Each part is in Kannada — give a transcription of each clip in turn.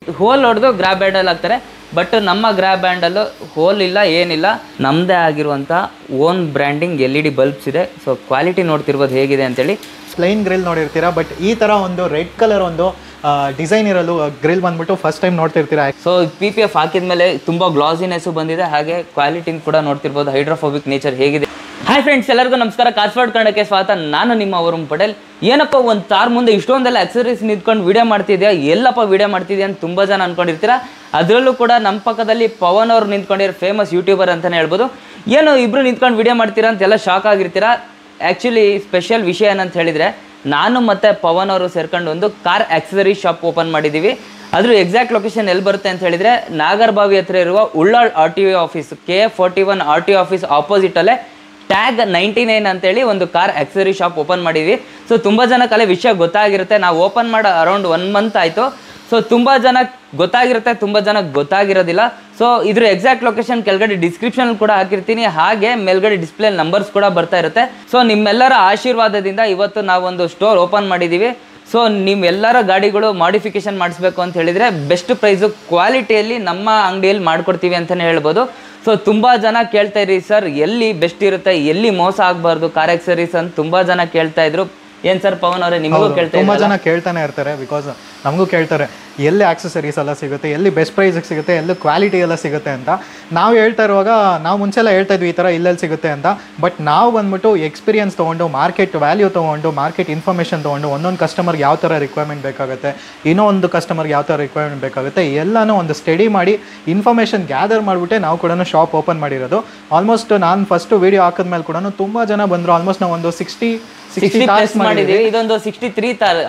ಹೋಲ್ ಹೊಡೆದು ಗ್ರ್ಯಾಬ್ ಹ್ಯಾಂಡಲ್ ಹಾಕ್ತಾರೆ. ಬಟ್ ನಮ್ಮ ಗ್ರ್ಯಾಬ್ ಹ್ಯಾಂಡಲ್ಲು ಹೋಲ್ ಇಲ್ಲ, ಏನಿಲ್ಲ, ನಮ್ಮದೇ ಆಗಿರುವಂಥ ಓನ್ ಬ್ರ್ಯಾಂಡಿಂಗ್ LED ಬಲ್ಬ್ಸ್ ಇದೆ. ಸೊ ಕ್ವಾಲಿಟಿ ನೋಡ್ತಿರ್ಬೋದು ಹೇಗಿದೆ ಅಂತೇಳಿ. ಪ್ಲೈನ್ ಗ್ರಿಲ್ ನೋಡಿರ್ತೀರಾ, ಬಟ್ ಈ ಥರ ಒಂದು ರೆಡ್ ಕಲರ್ ಒಂದು ಡಿಸೈನ್ ಇರಲು ಗ್ರಿಲ್ ಬಂದ್ಬಿಟ್ಟು ಫಸ್ಟ್ ಟೈಮ್ ನೋಡ್ತಿರ್ತೀರಾ. ಸೊ PPF ಹಾಕಿದ್ಮೇಲೆ ತುಂಬ ಗ್ಲಾಸಿನೆಸ್ಸು ಬಂದಿದೆ, ಹಾಗೆ ಕ್ವಾಲಿಟಿನ ಕೂಡ ನೋಡ್ತಿರ್ಬೋದು, ಹೈಡ್ರೋಫೋಬಿಕ್ ನೇಚರ್ ಹೇಗಿದೆ. ಹಾಯ್ ಫ್ರೆಂಡ್ಸ್, ಎಲ್ಲರಿಗೂ ನಮಸ್ಕಾರ. ಕಾರ್ಸ್ವಾಡ್ ಕನ್ನಡಕ್ಕೆ ಸ್ವಾಗತ. ನಾನು ನಿಮ್ಮ ವರುಣ್ ಪಟೇಲ್. ಏನಪ್ಪ ಒಂದು ಕಾರ್ ಮುಂದೆ ಇಷ್ಟೊಂದೆಲ್ಲ ಅಕ್ಸರೀಸ್ ನಿಂತ್ಕೊಂಡು ವಿಡಿಯೋ ಮಾಡ್ತಿದ್ಯಾ, ಎಲ್ಲಪ್ಪ ವಿಡಿಯೋ ಮಾಡ್ತಿದ್ಯಾ ಅಂತ ತುಂಬ ಜನ ಅನ್ಕೊಂಡಿರ್ತೀರಾ. ಅದರಲ್ಲೂ ಕೂಡ ನಮ್ಮ ಪಕ್ಕದಲ್ಲಿ ಪವನ್ ಅವ್ರು ನಿಂತ್ಕೊಂಡಿರೋ ಫೇಮಸ್ ಯೂಟ್ಯೂಬರ್ ಅಂತಲೇ ಹೇಳ್ಬೋದು. ಏನು ಇಬ್ಬರು ನಿಂತ್ಕೊಂಡು ವಿಡಿಯೋ ಮಾಡ್ತೀರಾ ಅಂತೆಲ್ಲ ಶಾಕ್ ಆಗಿರ್ತೀರಾ. ಆ್ಯಕ್ಚುಲಿ ಸ್ಪೆಷಲ್ ವಿಷಯ ಏನಂತ ಹೇಳಿದರೆ, ನಾನು ಮತ್ತು ಪವನ್ ಅವರು ಸೇರ್ಕೊಂಡು ಒಂದು ಕಾರ್ ಆಕ್ಸೆಸರಿ ಶಾಪ್ ಓಪನ್ ಮಾಡಿದ್ದೀವಿ. ಅದ್ರ ಎಕ್ಸಾಕ್ಟ್ ಲೊಕೇಶನ್ ಎಲ್ಲಿ ಬರುತ್ತೆ ಅಂತ ಹೇಳಿದರೆ, ನಾಗರಬಾವಿ ಹತ್ರ ಇರುವ Ullal RTO office, KF41 RTO office ಆಪೋಸಿಟಲ್ಲೇ ಟ್ಯಾಗ್ 99 ಅಂತೇಳಿ ಒಂದು ಕಾರ್ ಆಕ್ಸೆಸರಿ ಶಾಪ್ ಓಪನ್ ಮಾಡಿದ್ವಿ. ಸೊ ತುಂಬ ಜನಕ್ಕಲ್ಲೇ ವಿಷಯ ಗೊತ್ತಾಗಿರುತ್ತೆ. ನಾವು ಓಪನ್ ಮಾಡಿ ಅರೌಂಡ್ 1 ಮಂತ್ ಆಯಿತು. ಸೊ ತುಂಬ ಜನ ಗೊತ್ತಾಗಿರುತ್ತೆ, ತುಂಬ ಜನಕ್ಕೆ ಗೊತ್ತಾಗಿರೋದಿಲ್ಲ. ಸೊ ಇದ್ರ ಎಕ್ಸಾಕ್ಟ್ ಲೊಕೇಶನ್ ಕೆಳಗಡೆ ಡಿಸ್ಕ್ರಿಪ್ಷನ್ ಕೂಡ ಹಾಕಿರ್ತೀನಿ, ಹಾಗೆ ಮೇಲ್ಗಡೆ ಡಿಸ್ಪ್ಲೇ ನಂಬರ್ಸ್ ಕೂಡ ಬರ್ತಾ ಇರುತ್ತೆ. ಸೊ ನಿಮ್ಮೆಲ್ಲರ ಆಶೀರ್ವಾದದಿಂದ ಇವತ್ತು ನಾವೊಂದು ಸ್ಟೋರ್ ಓಪನ್ ಮಾಡಿದ್ದೀವಿ. ಸೊ ನಿಮ್ಮೆಲ್ಲರ ಗಾಡಿಗಳು ಮಾಡಿಫಿಕೇಶನ್ ಮಾಡಿಸ್ಬೇಕು ಅಂತ ಹೇಳಿದರೆ ಬೆಸ್ಟ್ ಪ್ರೈಸು ಕ್ವಾಲಿಟಿಯಲ್ಲಿ ನಮ್ಮ ಅಂಗಡಿಯಲ್ಲಿ ಮಾಡಿಕೊಡ್ತೀವಿ ಅಂತಲೇ ಹೇಳ್ಬೋದು. ಸೊ ತುಂಬ ಜನ ಕೇಳ್ತಾ ಇರಿ, ಸರ್ ಎಲ್ಲಿ ಬೆಸ್ಟ್ ಇರುತ್ತೆ, ಎಲ್ಲಿ ಮೋಸ ಆಗಬಾರ್ದು ಕಾರ್ ಆಕ್ಸೆಸರೀಸ್ ಅಂತ ತುಂಬ ಜನ ಕೇಳ್ತಾ ಇದ್ರು. ಏನು ಸರ್ ಪವನ್ ಅವರೇ, ನಿಮಗೂ ಕೇಳ್ತಾ ತುಂಬ ಜನ ಕೇಳ್ತಾನೆ ಇರ್ತಾರೆ, ಬಿಕಾಸ್ ನಮಗೂ ಕೇಳ್ತಾರೆ ಎಲ್ಲಿ ಆಕ್ಸೆಸರೀಸ್ ಎಲ್ಲ ಸಿಗುತ್ತೆ, ಎಲ್ಲಿ ಬೆಸ್ಟ್ ಪ್ರೈಸಿಗೆ ಸಿಗುತ್ತೆ, ಎಲ್ಲಿ ಕ್ವಾಲಿಟಿ ಎಲ್ಲ ಸಿಗುತ್ತೆ ಅಂತ. ನಾವು ಹೇಳ್ತಾ ಇರುವಾಗ ನಾವು ಮುಂಚೆಲ್ಲ ಹೇಳ್ತಾ ಇದ್ವಿ ಈ ಥರ ಇಲ್ಲೆಲ್ಲಿ ಸಿಗುತ್ತೆ ಅಂತ. ಬಟ್ ನಾವು ಬಂದ್ಬಿಟ್ಟು ಎಕ್ಸ್ಪೀರಿಯನ್ಸ್ ತೊಗೊಂಡು, ಮಾರ್ಕೆಟ್ ವ್ಯಾಲ್ಯೂ ತೊಗೊಂಡು, ಮಾರ್ಕೆಟ್ ಇನ್ಫಾರ್ಮೇಷನ್ ತೊಗೊಂಡು, ಒಂದೊಂದು ಕಸ್ಟಮರ್ಗೆ ಯಾವ ಥರ ರಿಕ್ವೈರ್ಮೆಂಟ್ ಬೇಕಾಗುತ್ತೆ, ಇನ್ನೊಂದು ಕಸ್ಟಮರ್ಗೆ ಯಾವ ಥರ ರಿಕ್ವೈರ್ಮೆಂಟ್ ಬೇಕಾಗುತ್ತೆ, ಎಲ್ಲನೂ ಒಂದು ಸ್ಟಡಿ ಮಾಡಿ ಇನ್ಫಾರ್ಮೇಷನ್ ಗ್ಯಾದರ್ ಮಾಡಿಬಿಟ್ಟೆ ನಾವು ಕೂಡ ಶಾಪ್ ಓಪನ್ ಮಾಡಿರೋದು. ಆಲ್ಮೋಸ್ಟ್ ನಾನು ಫಸ್ಟ್ ವೀಡಿಯೋ ಹಾಕಿದ್ಮೇಲೆ ಕೂಡ ತುಂಬ ಜನ ಬಂದರು. ಆಲ್ಮೋಸ್ಟ್ ನಾವು ಒಂದು 60 ಮಾಡಿದೀವಿ. ಇದೊಂದು 63 ತಾರ್,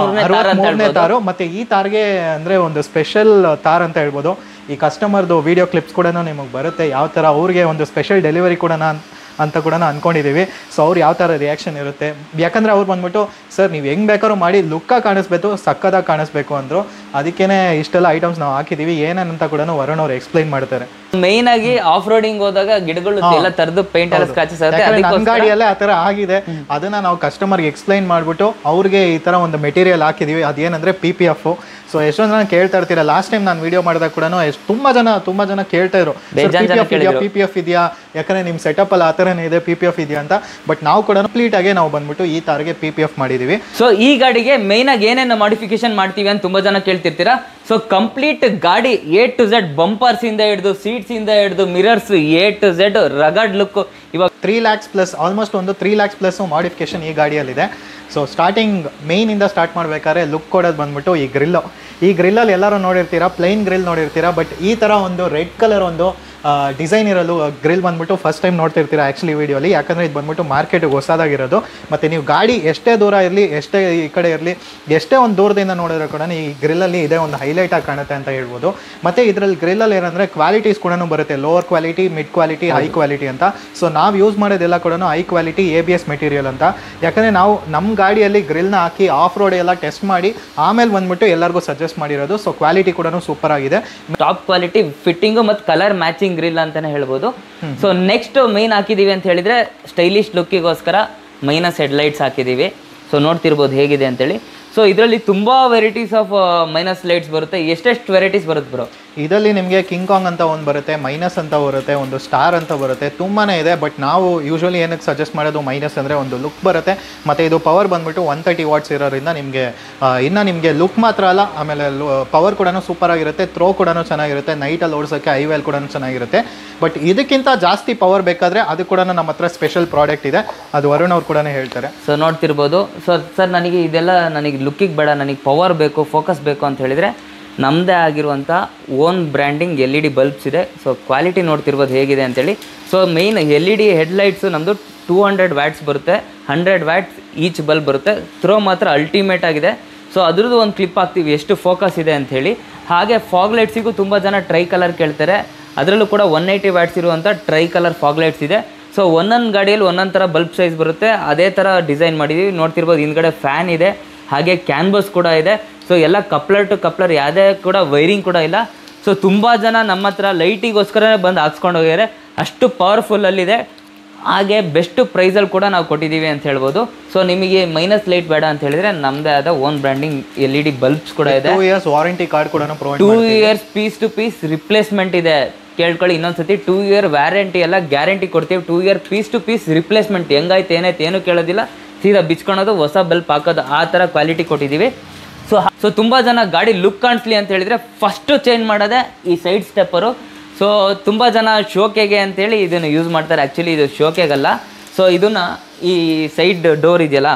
63ನೇ ತಾರು. ಮತ್ತೆ ಈ ತಾರ್ಗೆ ಅಂದ್ರೆ ಒಂದು ಸ್ಪೆಷಲ್ ತಾರ್ ಅಂತ ಹೇಳ್ಬೋದು. ಈ ಕಸ್ಟಮರ್ದು ವಿಡಿಯೋ ಕ್ಲಿಪ್ಸ್ ಕೂಡ ನಿಮಗೆ ಬರುತ್ತೆ, ಯಾವ ಥರ ಅವ್ರಿಗೆ ಒಂದು ಸ್ಪೆಷಲ್ ಡೆಲಿವರಿ ಕೂಡ ಅಂತ ಕೂಡ ಅಂದ್ಕೊಂಡಿದ್ದೀವಿ. ಸೊ ಅವ್ರು ಯಾವ ಥರ ರಿಯಾಕ್ಷನ್ ಇರುತ್ತೆ, ಯಾಕಂದರೆ ಅವ್ರು ಬಂದ್ಬಿಟ್ಟು ಸರ್ ನೀವು ಹೆಂಗೆ ಬೇಕಾದ್ರೂ ಮಾಡಿ ಲುಕ್ಕಾಗಿ ಕಾಣಿಸ್ಬೇಕು, ಸಕ್ಕದಾಗಿ ಕಾಣಿಸ್ಬೇಕು ಅಂದರು. ಅದಕ್ಕೇ ಇಷ್ಟೆಲ್ಲ ಐಟಮ್ಸ್ ನಾವು ಹಾಕಿದ್ದೀವಿ. ಏನೇನಂತ ಕೂಡ ವರುಣ್ ಅವ್ರು ಎಕ್ಸ್ಪ್ಲೈನ್ ಮಾಡ್ತಾರೆ. ಮೈನ್ ಆಗಿ ಆಫ್ ರೋಡಿಂಗ್ ಹೋದಾಗ ಗಿಡಗಳು ಎಲ್ಲ ತರದು ಪೇಂಟ್ ಎಲ್ಲ ಸ್ಕ್ರಾಚಸ್ ನಮ್ಮ ಗಾಡಿಯಲ್ಲೇ ಆ ಥರ ಆಗಿದೆ. ಅದನ್ನ ನಾವು ಕಸ್ಟಮರ್ಗೆ ಎಕ್ಸ್ಪ್ಲೈನ್ ಮಾಡಿಬಿಟ್ಟು ಅವ್ರಿಗೆ ಈ ಥರ ಒಂದು ಮೆಟೀರಿಯಲ್ ಹಾಕಿದ್ದೀವಿ. ಅದೇನಂದರೆ PPF. ಸೊ ಎಷ್ಟೊಂದು ಜನ ಕೇಳ್ತಾ ಇರ್ತೀರ. ಲಾಸ್ಟ್ ಟೈಮ್ ನಾನು ವಿಡಿಯೋ ಮಾಡಿದಾಗ ಕೂಡ ತುಂಬ ಜನ ಕೇಳ್ತಾ ಇದ್ರು, PPF ಇದೆಯಾ, ಯಾಕಂದರೆ ನಿಮ್ಮ ಸೆಟಪ್ ಅಲ್ಲಿ ಆ ಥರನೇ ಇದೆ, PPF ಇದೆಯಾ ಅಂತ. ಬಟ್ ನಾವು ಕೂಡ ಕಂಪ್ಲೀಟ್ ಆಗಿ ನಾವು ಬಂದ್ಬಿಟ್ಟು ಈ ತಾರಿಗೆ PPF ಮಾಡಿದೀವಿ. ಸೊ ಈ ಗಾಡಿಗೆ ಮೇನ್ ಆಗಿ ಏನೇನು ಮಾಡಿಫಿಕೇಶನ್ ಮಾಡ್ತೀವಿ ಅಂತ ತುಂಬಾ ಜನ ಕೇಳ್ತಿರ್ತೀರಾ. ಸೊ ಕಂಪ್ಲೀಟ್ ಗಾಡಿ A to Z, ಬಂಪರ್ಸ್ ಇಂದ ಹಿಡಿದು ಸೀಟ್ಸ್ ಇಂದ ಹಿಡಿದು mirrors A to Z rugged look. ಇವಾಗ 3 lakhs ಪ್ಲಸ್, ಆಲ್ಮೋಸ್ಟ್ ಒಂದು 3 lakhs ಪ್ಲಸ್ ಮಾಡಿಫಿಕೇಶನ್ ಈ ಗಾಡಿಯಲ್ಲಿದೆ. ಸೊ ಸ್ಟಾರ್ಟಿಂಗ್ ಮೇಯ್ನಿಂದ ಸ್ಟಾರ್ಟ್ ಮಾಡಬೇಕಾದ್ರೆ ಲುಕ್ ಕೊಡೋದು ಬಂದ್ಬಿಟ್ಟು ಈ ಗ್ರಿಲ್ಲು. ಈ ಗ್ರಿಲ್ಲಲ್ಲಿ ಎಲ್ಲರೂ ನೋಡಿರ್ತೀರಾ, ಪ್ಲೈನ್ ಗ್ರಿಲ್ ನೋಡಿರ್ತೀರಾ. ಬಟ್ ಈ ಥರ ಒಂದು ರೆಡ್ ಕಲರ್ ಒಂದು ಡಿಸೈನ್ ಇರಲು ಗ್ರಿಲ್ ಬಂದ್ಬಿಟ್ಟು ಫಸ್ಟ್ ಟೈಮ್ ನೋಡ್ತಿರ್ತೀರಾ ಆ್ಯಕ್ಚುಲಿ ವೀಡಿಯೋಲಿ. ಯಾಕಂದರೆ ಇದು ಬಂದ್ಬಿಟ್ಟು ಮಾರ್ಕೆಟಿಗೆ ಹೊಸದಾಗಿರೋದು. ಮತ್ತು ನೀವು ಗಾಡಿ ಎಷ್ಟೇ ದೂರ ಇರಲಿ, ಎಷ್ಟೇ ಈ ಕಡೆ ಇರಲಿ, ಎಷ್ಟೇ ಒಂದು ದೂರದಿಂದ ನೋಡಿದ್ರೆ ಕೂಡ ಈ ಗ್ರಿಲ್ಲಲ್ಲಿ ಇದೇ ಒಂದು ಹೈಲೈಟಾಗಿ ಕಾಣುತ್ತೆ ಅಂತ ಹೇಳ್ಬೋದು. ಮತ್ತು ಇದರಲ್ಲಿ ಗ್ರಿಲ್ಲಲ್ಲಿ ಏನಂದರೆ ಕ್ವಾಲಿಟೀಸ್ ಕೂಡ ಬರುತ್ತೆ, lower quality, mid quality, high quality ಅಂತ. ಸೊ ನಾವು ಯೂಸ್ ಮಾಡೋದೆಲ್ಲ ಕೂಡ ಹೈ ಕ್ವಾಲಿಟಿ ABS ಮೆಟೀರಿಯಲ್ ಅಂತ. ಯಾಕಂದರೆ ನಾವು ನಮ್ಮ ಗಾಡಿಯಲ್ಲಿ ಗ್ರಿಲ್ನ ಹಾಕಿ ಆಫ್ ರೋಡ್ ಎಲ್ಲ ಟೆಸ್ಟ್ ಮಾಡಿ ಆಮೇಲೆ ಬಂದ್ಬಿಟ್ಟು ಎಲ್ಲರಿಗೂ ಸಜೆಸ್ಟ್ ಮಾಡಿರೋದು. ಸೊ ಕ್ವಾಲಿಟಿ ಕೂಡ ಸೂಪರ್ ಆಗಿದೆ, ಟಾಪ್ ಕ್ವಾಲಿಟಿ ಫಿಟ್ಟಿಂಗು ಮತ್ತು ಕಲರ್ ಮ್ಯಾಚಿಂಗ್ ಗ್ರಿಲ್ ಅಂತಾನೆ ಹೇಳ್ಬೋದು. ಸೊ ನೆಕ್ಸ್ಟ್ ಮೈನ್ ಹಾಕಿದೀವಿ ಅಂತ ಹೇಳಿದ್ರೆ ಸ್ಟೈಲಿಶ್ ಲುಕ್ಕಿಗೋಸ್ಕರ ಮೈನಸ್ ಹೆಡ್ಲೈಟ್ಸ್ ಹಾಕಿದೀವಿ. ಸೊ ನೋಡ್ತಿರ್ಬೋದು ಹೇಗಿದೆ ಅಂತೇಳಿ. ಸೊ ಇದರಲ್ಲಿ ತುಂಬಾ ವೆರೈಟೀಸ್ ಆಫ್ ಮೈನಸ್ ಲೈಟ್ಸ್ ಬರುತ್ತೆ. ಎಷ್ಟೆಷ್ಟು ವೆರೈಟೀಸ್ ಬರುತ್ತೆ ಬ್ರೋ? ಇದರಲ್ಲಿ ನಿಮಗೆ ಕಿಂಗ್ ಕಾಂಗ್ ಅಂತ ಒಂದು ಬರುತ್ತೆ, ಮೈನಸ್ ಅಂತ ಬರುತ್ತೆ, ಒಂದು ಸ್ಟಾರ್ ಅಂತ ಬರುತ್ತೆ, ತುಂಬಾ ಇದೆ. ಬಟ್ ನಾವು ಯೂಶ್ವಲಿ ಏನಕ್ಕೆ ಸಜೆಸ್ಟ್ ಮಾಡೋದು ಮೈನಸ್ ಅಂದರೆ ಒಂದು ಲುಕ್ ಬರುತ್ತೆ. ಮತ್ತು ಇದು ಪವರ್ ಬಂದ್ಬಿಟ್ಟು 130 ವಾಟ್ಸ್ ಇರೋದ್ರಿಂದ ನಿಮಗೆ ಇನ್ನು ನಿಮಗೆ ಲುಕ್ ಮಾತ್ರ ಅಲ್ಲ, ಆಮೇಲೆ ಪವರ್ ಕೂಡ ಸೂಪರ್ ಆಗಿರುತ್ತೆ, ಥ್ರೋ ಕೂಡ ಚೆನ್ನಾಗಿರುತ್ತೆ, ನೈಟಲ್ಲಿ ಓಡಿಸೋಕ್ಕೆ ಹೈವೇಲ್ ಕೂಡ ಚೆನ್ನಾಗಿರುತ್ತೆ. ಬಟ್ ಇದಕ್ಕಿಂತ ಜಾಸ್ತಿ ಪವರ್ ಬೇಕಾದರೆ ಅದು ಕೂಡ ನಮ್ಮ ಹತ್ರ ಸ್ಪೆಷಲ್ ಪ್ರಾಡಕ್ಟ್ ಇದೆ, ಅದು ವರುಣ್ ಅವ್ರು ಕೂಡ ಹೇಳ್ತಾರೆ. ಸೊ ನೋಡ್ತಿರ್ಬೋದು. ಸೊ ಸರ್ ನನಗೆ ಇದೆಲ್ಲ ನನಗೆ ಲುಕ್ಕಿಗೆ ಬೇಡ, ನನಗೆ ಪವರ್ ಬೇಕು, ಫೋಕಸ್ ಬೇಕು ಅಂತ ಹೇಳಿದರೆ ನಮ್ಮದೇ ಆಗಿರುವಂಥ ಓನ್ ಬ್ರ್ಯಾಂಡಿಂಗ್ LED ಬಲ್ಬ್ಸ್ ಇದೆ. ಸೊ ಕ್ವಾಲಿಟಿ ನೋಡ್ತಿರ್ಬೋದು ಹೇಗಿದೆ ಅಂತೇಳಿ. ಸೊ ಮೇಯ್ನ್ LED ಹೆಡ್ಲೈಟ್ಸು ನಮ್ಮದು 200 ವ್ಯಾಟ್ಸ್ ಬರುತ್ತೆ, 100 ವ್ಯಾಟ್ಸ್ ಈಚ್ ಬಲ್ಬ್ ಬರುತ್ತೆ. ಥ್ರೋ ಮಾತ್ರ ಅಲ್ಟಿಮೇಟ್ ಆಗಿದೆ. ಸೊ ಅದ್ರದ್ದು ಒಂದು ಕ್ಲಿಪ್ ಹಾಕ್ತೀವಿ ಎಷ್ಟು ಫೋಕಸ್ ಇದೆ ಅಂಥೇಳಿ. ಹಾಗೆ ಫಾಗ್ ಲೈಟ್ಸಿಗೂ ತುಂಬ ಜನ ಟ್ರೈ ಕಲರ್ ಕೇಳ್ತಾರೆ. ಅದರಲ್ಲೂ ಕೂಡ 180 ವ್ಯಾಟ್ಸ್ ಇರುವಂಥ ಟ್ರೈ ಕಲರ್ ಫಾಗ್ ಲೈಟ್ಸ್ ಇದೆ. ಸೊ ಒಂದೊಂದು ಗಾಡಿಯಲ್ಲಿ ಒಂದೊಂದು ಥರ ಬಲ್ಬ್ ಸೈಜ್ ಬರುತ್ತೆ, ಅದೇ ಥರ ಡಿಸೈನ್ ಮಾಡಿದ್ದೀವಿ. ನೋಡ್ತಿರ್ಬೋದು ಹಿಂದ್ಗಡೆ ಫ್ಯಾನ್ ಇದೆ, ಹಾಗೆ ಕ್ಯಾನ್ಬಸ್ ಕೂಡ ಇದೆ. ಸೊ ಎಲ್ಲ ಕಪ್ಲರ್ ಟು ಕಪ್ಲರ್, ಯಾವುದೇ ಕೂಡ ವೈರಿಂಗ್ ಕೂಡ ಇಲ್ಲ. ಸೊ ತುಂಬ ಜನ ನಮ್ಮ ಹತ್ರ ಲೈಟಿಗೋಸ್ಕರ ಬಂದು ಹಾಕ್ಸ್ಕೊಂಡು ಹೋಗಿದ್ದಾರೆ, ಅಷ್ಟು ಪವರ್ಫುಲ್ಲಲ್ಲಿದೆ. ಹಾಗೆ ಬೆಸ್ಟ್ ಪ್ರೈಸಲ್ಲಿ ಕೂಡ ನಾವು ಕೊಟ್ಟಿದ್ದೀವಿ ಅಂತ ಹೇಳ್ಬೋದು. ಸೊ ನಿಮಗೆ ಮೈನಸ್ ಲೈಟ್ ಬೇಡ ಅಂತ ಹೇಳಿದ್ರೆ ನಮ್ಮದೇ ಆದ ಓನ್ ಬ್ರ್ಯಾಂಡಿಂಗ್ LED ಬಲ್ಬ್ಸ್ ಕೂಡ ಇದೆ. 2 years ವಾರಂಟಿ ಕಾರ್ಡ್ ಕೂಡ provide 2 years piece to piece replacement ಇದೆ. ಕೇಳ್ಕೊಳ್ಳಿ ಇನ್ನೊಂದ್ಸತಿ, 2 year ವ್ಯಾರಂಟಿ ಎಲ್ಲ ಗ್ಯಾರಂಟಿ ಕೊಡ್ತೀವಿ. 2 year piece to piece replacement. ಹೆಂಗಾಯ್ತು ಏನಾಯ್ತು ಏನು ಕೇಳೋದಿಲ್ಲ, ಸೀದಾ ಬಿಚ್ಕೊಳೋದು, ಹೊಸ ಬಲ್ಬ್ ಹಾಕೋದು, ಆ ಥರ ಕ್ವಾಲಿಟಿ ಕೊಟ್ಟಿದ್ದೀವಿ. ಸೊ ತುಂಬ ಜನ ಗಾಡಿ ಲುಕ್ ಕಾಣಿಸ್ಲಿ ಅಂತ ಹೇಳಿದರೆ ಫಸ್ಟು ಚೇಂಜ್ ಮಾಡೋದೇ ಈ ಸೈಡ್ ಸ್ಟೆಪ್ಪರು. ಸೊ ತುಂಬ ಜನ ಶೋಕೆಗೆ ಅಂತೇಳಿ ಇದನ್ನು ಯೂಸ್ ಮಾಡ್ತಾರೆ. ಆ್ಯಕ್ಚುಲಿ ಇದು ಶೋಕೆಗಲ್ಲ. ಸೊ ಇದನ್ನು ಈ ಸೈಡ್ ಡೋರ್ ಇದೆಯಲ್ಲ,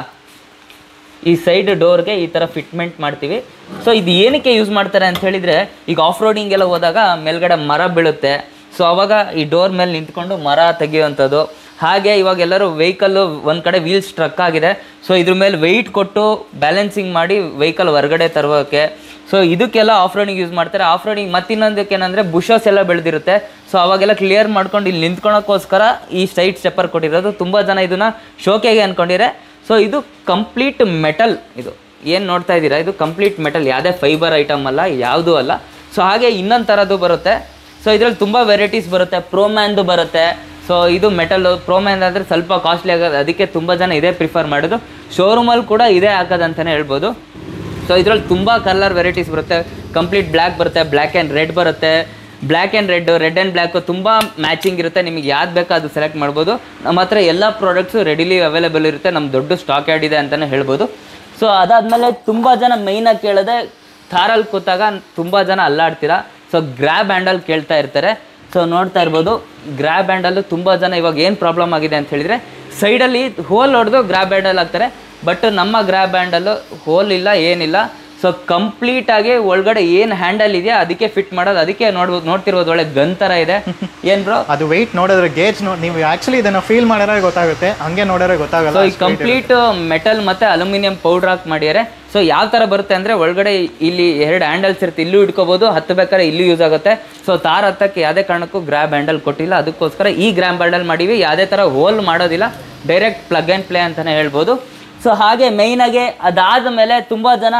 ಈ ಸೈಡ್ ಡೋರ್ಗೆ ಈ ಥರ ಫಿಟ್ಮೆಂಟ್ ಮಾಡ್ತೀವಿ. ಸೊ ಇದು ಏನಕ್ಕೆ ಯೂಸ್ ಮಾಡ್ತಾರೆ ಅಂತ ಹೇಳಿದರೆ, ಈಗ ಆಫ್ ರೋಡಿಂಗೆಲ್ಲ ಹೋದಾಗ ಮೇಲ್ಗಡೆ ಮರ ಬೀಳುತ್ತೆ. ಸೊ ಆವಾಗ ಈ ಡೋರ್ ಮೇಲೆ ನಿಂತ್ಕೊಂಡು ಮರ ತೆಗೆಯುವಂಥದ್ದು. ಹಾಗೆ ಇವಾಗ ಎಲ್ಲರೂ ವೆಹಿಕಲ್ಲು ಒಂದು ಕಡೆ ವೀಲ್ ಸ್ಟ್ರಕ್ ಆಗಿದೆ. ಸೊ ಇದ್ರ ಮೇಲೆ ವೆಯ್ಟ್ ಕೊಟ್ಟು ಬ್ಯಾಲೆನ್ಸಿಂಗ್ ಮಾಡಿ ವೆಹಿಕಲ್ ಹೊರಗಡೆ ತರೋಕ್ಕೆ. ಸೊ ಇದಕ್ಕೆಲ್ಲ ಆಫ್ ರೋಡಿಂಗ್ ಯೂಸ್ ಮಾಡ್ತಾರೆ. ಆಫ್ ರೋಡಿಂಗ್ ಮತ್ತಿನ್ನೊಂದಕ್ಕೆ ಏನಂದರೆ ಬುಷಸ್ ಎಲ್ಲ ಬೆಳೆದಿರುತ್ತೆ. ಸೊ ಅವಾಗೆಲ್ಲ ಕ್ಲಿಯರ್ ಮಾಡ್ಕೊಂಡು ಇಲ್ಲಿ ನಿಂತ್ಕೊಳಕ್ಕೋಸ್ಕರ ಈ ಸೈಡ್ ಸ್ಟೆಪ್ಪರ್ ಕೊಟ್ಟಿರೋದು. ತುಂಬ ಜನ ಇದನ್ನು ಶೋಕೆಗೆ ಅಂದ್ಕೊಂಡಿರೆ. ಸೊ ಇದು ಕಂಪ್ಲೀಟ್ ಮೆಟಲ್. ಇದು ಏನು ನೋಡ್ತಾ ಇದ್ದೀರಾ, ಇದು ಕಂಪ್ಲೀಟ್ ಮೆಟಲ್, ಯಾವುದೇ ಫೈಬರ್ ಐಟಮ್ ಅಲ್ಲ, ಯಾವುದೂ ಅಲ್ಲ. ಸೊ ಹಾಗೆ ಇನ್ನೊಂದು ಥರದ್ದು ಬರುತ್ತೆ. ಸೊ ಇದರಲ್ಲಿ ತುಂಬ ವೆರೈಟೀಸ್ ಬರುತ್ತೆ. ಪ್ರೋಮ್ಯಾನ್ದು ಬರುತ್ತೆ. ಸೊ ಇದು ಮೆಟಲ್. ಪ್ರೋಮ್ಯಾನ್ ಅಂದರೆ ಸ್ವಲ್ಪ ಕಾಸ್ಟ್ಲಿ ಆಗೋದು, ಅದಕ್ಕೆ ತುಂಬ ಜನ ಇದೇ ಪ್ರಿಫರ್ ಮಾಡೋದು. ಶೋರೂಮಲ್ಲಿ ಕೂಡ ಇದೇ ಹಾಕೋದಂತಲೇ ಹೇಳ್ಬೋದು. ಸೊ ಇದರಲ್ಲಿ ತುಂಬ ಕಲರ್ ವೆರೈಟೀಸ್ ಬರುತ್ತೆ. ಕಂಪ್ಲೀಟ್ ಬ್ಲ್ಯಾಕ್ ಬರುತ್ತೆ, ಬ್ಲ್ಯಾಕ್ ಆ್ಯಂಡ್ ರೆಡ್ ಬರುತ್ತೆ, black and red, red and black ತುಂಬ ಮ್ಯಾಚಿಂಗ್ ಇರುತ್ತೆ. ನಿಮಗೆ ಯಾವ್ದು ಬೇಕೋ ಅದು ಸೆಲೆಕ್ಟ್ ಮಾಡ್ಬೋದು. ನಮ್ಮ ಹತ್ರ ಎಲ್ಲ ಪ್ರಾಡಕ್ಟ್ಸು ರೆಡಿಲಿ ಅವೈಲೇಬಲ್ ಇರುತ್ತೆ. ನಮ್ಮ ದೊಡ್ಡ ಸ್ಟಾಕ್ ಯಾರ್ಡ್ ಇದೆ ಅಂತಲೇ ಹೇಳ್ಬೋದು. ಸೊ ಅದಾದಮೇಲೆ ತುಂಬ ಜನ ಮೈನಾಗಿ ಕೇಳೋದೆ, ಥಾರಲ್ಲಿ ಕೂತಾಗ ತುಂಬ ಜನ ಅಲ್ಲಾಡ್ತೀರಾ. ಸೊ ಗ್ರ್ಯಾಬ್ ಹ್ಯಾಂಡಲ್ ಕೇಳ್ತಾ ಇರ್ತಾರೆ. ಸೊ ನೋಡ್ತಾ ಇರ್ಬೋದು, ಗ್ರ್ಯಾಬ್ ಹ್ಯಾಂಡಲ್ಲು ತುಂಬ ಜನ ಇವಾಗ ಏನು ಪ್ರಾಬ್ಲಮ್ ಆಗಿದೆ ಅಂತ ಹೇಳಿದರೆ, ಸೈಡಲ್ಲಿ ಹೋಲ್ ಹೊಡೆದು ಗ್ರ್ಯಾಬ್ ಹ್ಯಾಂಡಲ್ ಹಾಕ್ತಾರೆ. ಬಟ್ ನಮ್ಮ ಗ್ರ್ಯಾಬ್ ಹ್ಯಾಂಡಲ್ಲು ಹೋಲ್ ಇಲ್ಲ, ಏನಿಲ್ಲ. ಸೊ ಕಂಪ್ಲೀಟಾಗಿ ಒಳಗಡೆ ಏನು ಹ್ಯಾಂಡಲ್ ಇದೆಯಾ ಅದಕ್ಕೆ ಫಿಟ್ ಮಾಡೋದು. ಅದಕ್ಕೆ ನೋಡ್ತಿರ್ಬೋದು, ಒಳ್ಳೆ ಗನ್ ಥರ ಇದೆ. ಏನು ಬ್ರೋ, ಅದು ವೆಯ್ಟ್ ನೋಡಿದ್ರೆ ಗೇಜ್ ನೀವು ಆ್ಯಕ್ಚುಲಿ ಇದನ್ನು ಫೀಲ್ ಮಾಡಿದ್ರೆ ಗೊತ್ತಾಗುತ್ತೆ, ಹಂಗೆ ನೋಡಿದ್ರೆ ಗೊತ್ತಾಗಲ್ಲ. ಸೊ ಈ ಕಂಪ್ಲೀಟ್ ಮೆಟಲ್ ಮತ್ತು ಅಲ್ಯೂಮಿನಿಯಂ ಪೌಡ್ರ್ ಹಾಕಿ ಮಾಡಿದ್ದಾರೆ. ಸೊ ಯಾವ ಥರ ಬರುತ್ತೆ ಅಂದರೆ, ಒಳಗಡೆ ಇಲ್ಲಿ 2 ಹ್ಯಾಂಡಲ್ಸ್ ಇರುತ್ತೆ, ಇಲ್ಲೂ ಇಟ್ಕೋಬೋದು, ಹತ್ತಬೇಕಾದ್ರೆ ಇಲ್ಲೂ ಯೂಸ್ ಆಗುತ್ತೆ. ಸೊ ತಾರ್ ಹತ್ತಕ್ಕೆ ಯಾವುದೇ ಕಾರಣಕ್ಕೂ ಗ್ರ್ಯಾಬ್ ಹ್ಯಾಂಡಲ್ ಕೊಟ್ಟಿಲ್ಲ, ಅದಕ್ಕೋಸ್ಕರ ಈ ಗ್ರ್ಯಾಬ್ ಹ್ಯಾಂಡಲ್ ಮಾಡೀವಿ. ಯಾವುದೇ ಥರ ಹೋಲ್ ಮಾಡೋದಿಲ್ಲ, ಡೈರೆಕ್ಟ್ ಪ್ಲಗ್ ಆ್ಯಂಡ್ ಪ್ಲೇ ಅಂತಲೇ ಹೇಳ್ಬೋದು. ಸೊ ಹಾಗೆ ಮೇಯ್ನಾಗೆ ಅದಾದ ಮೇಲೆ ತುಂಬ ಜನ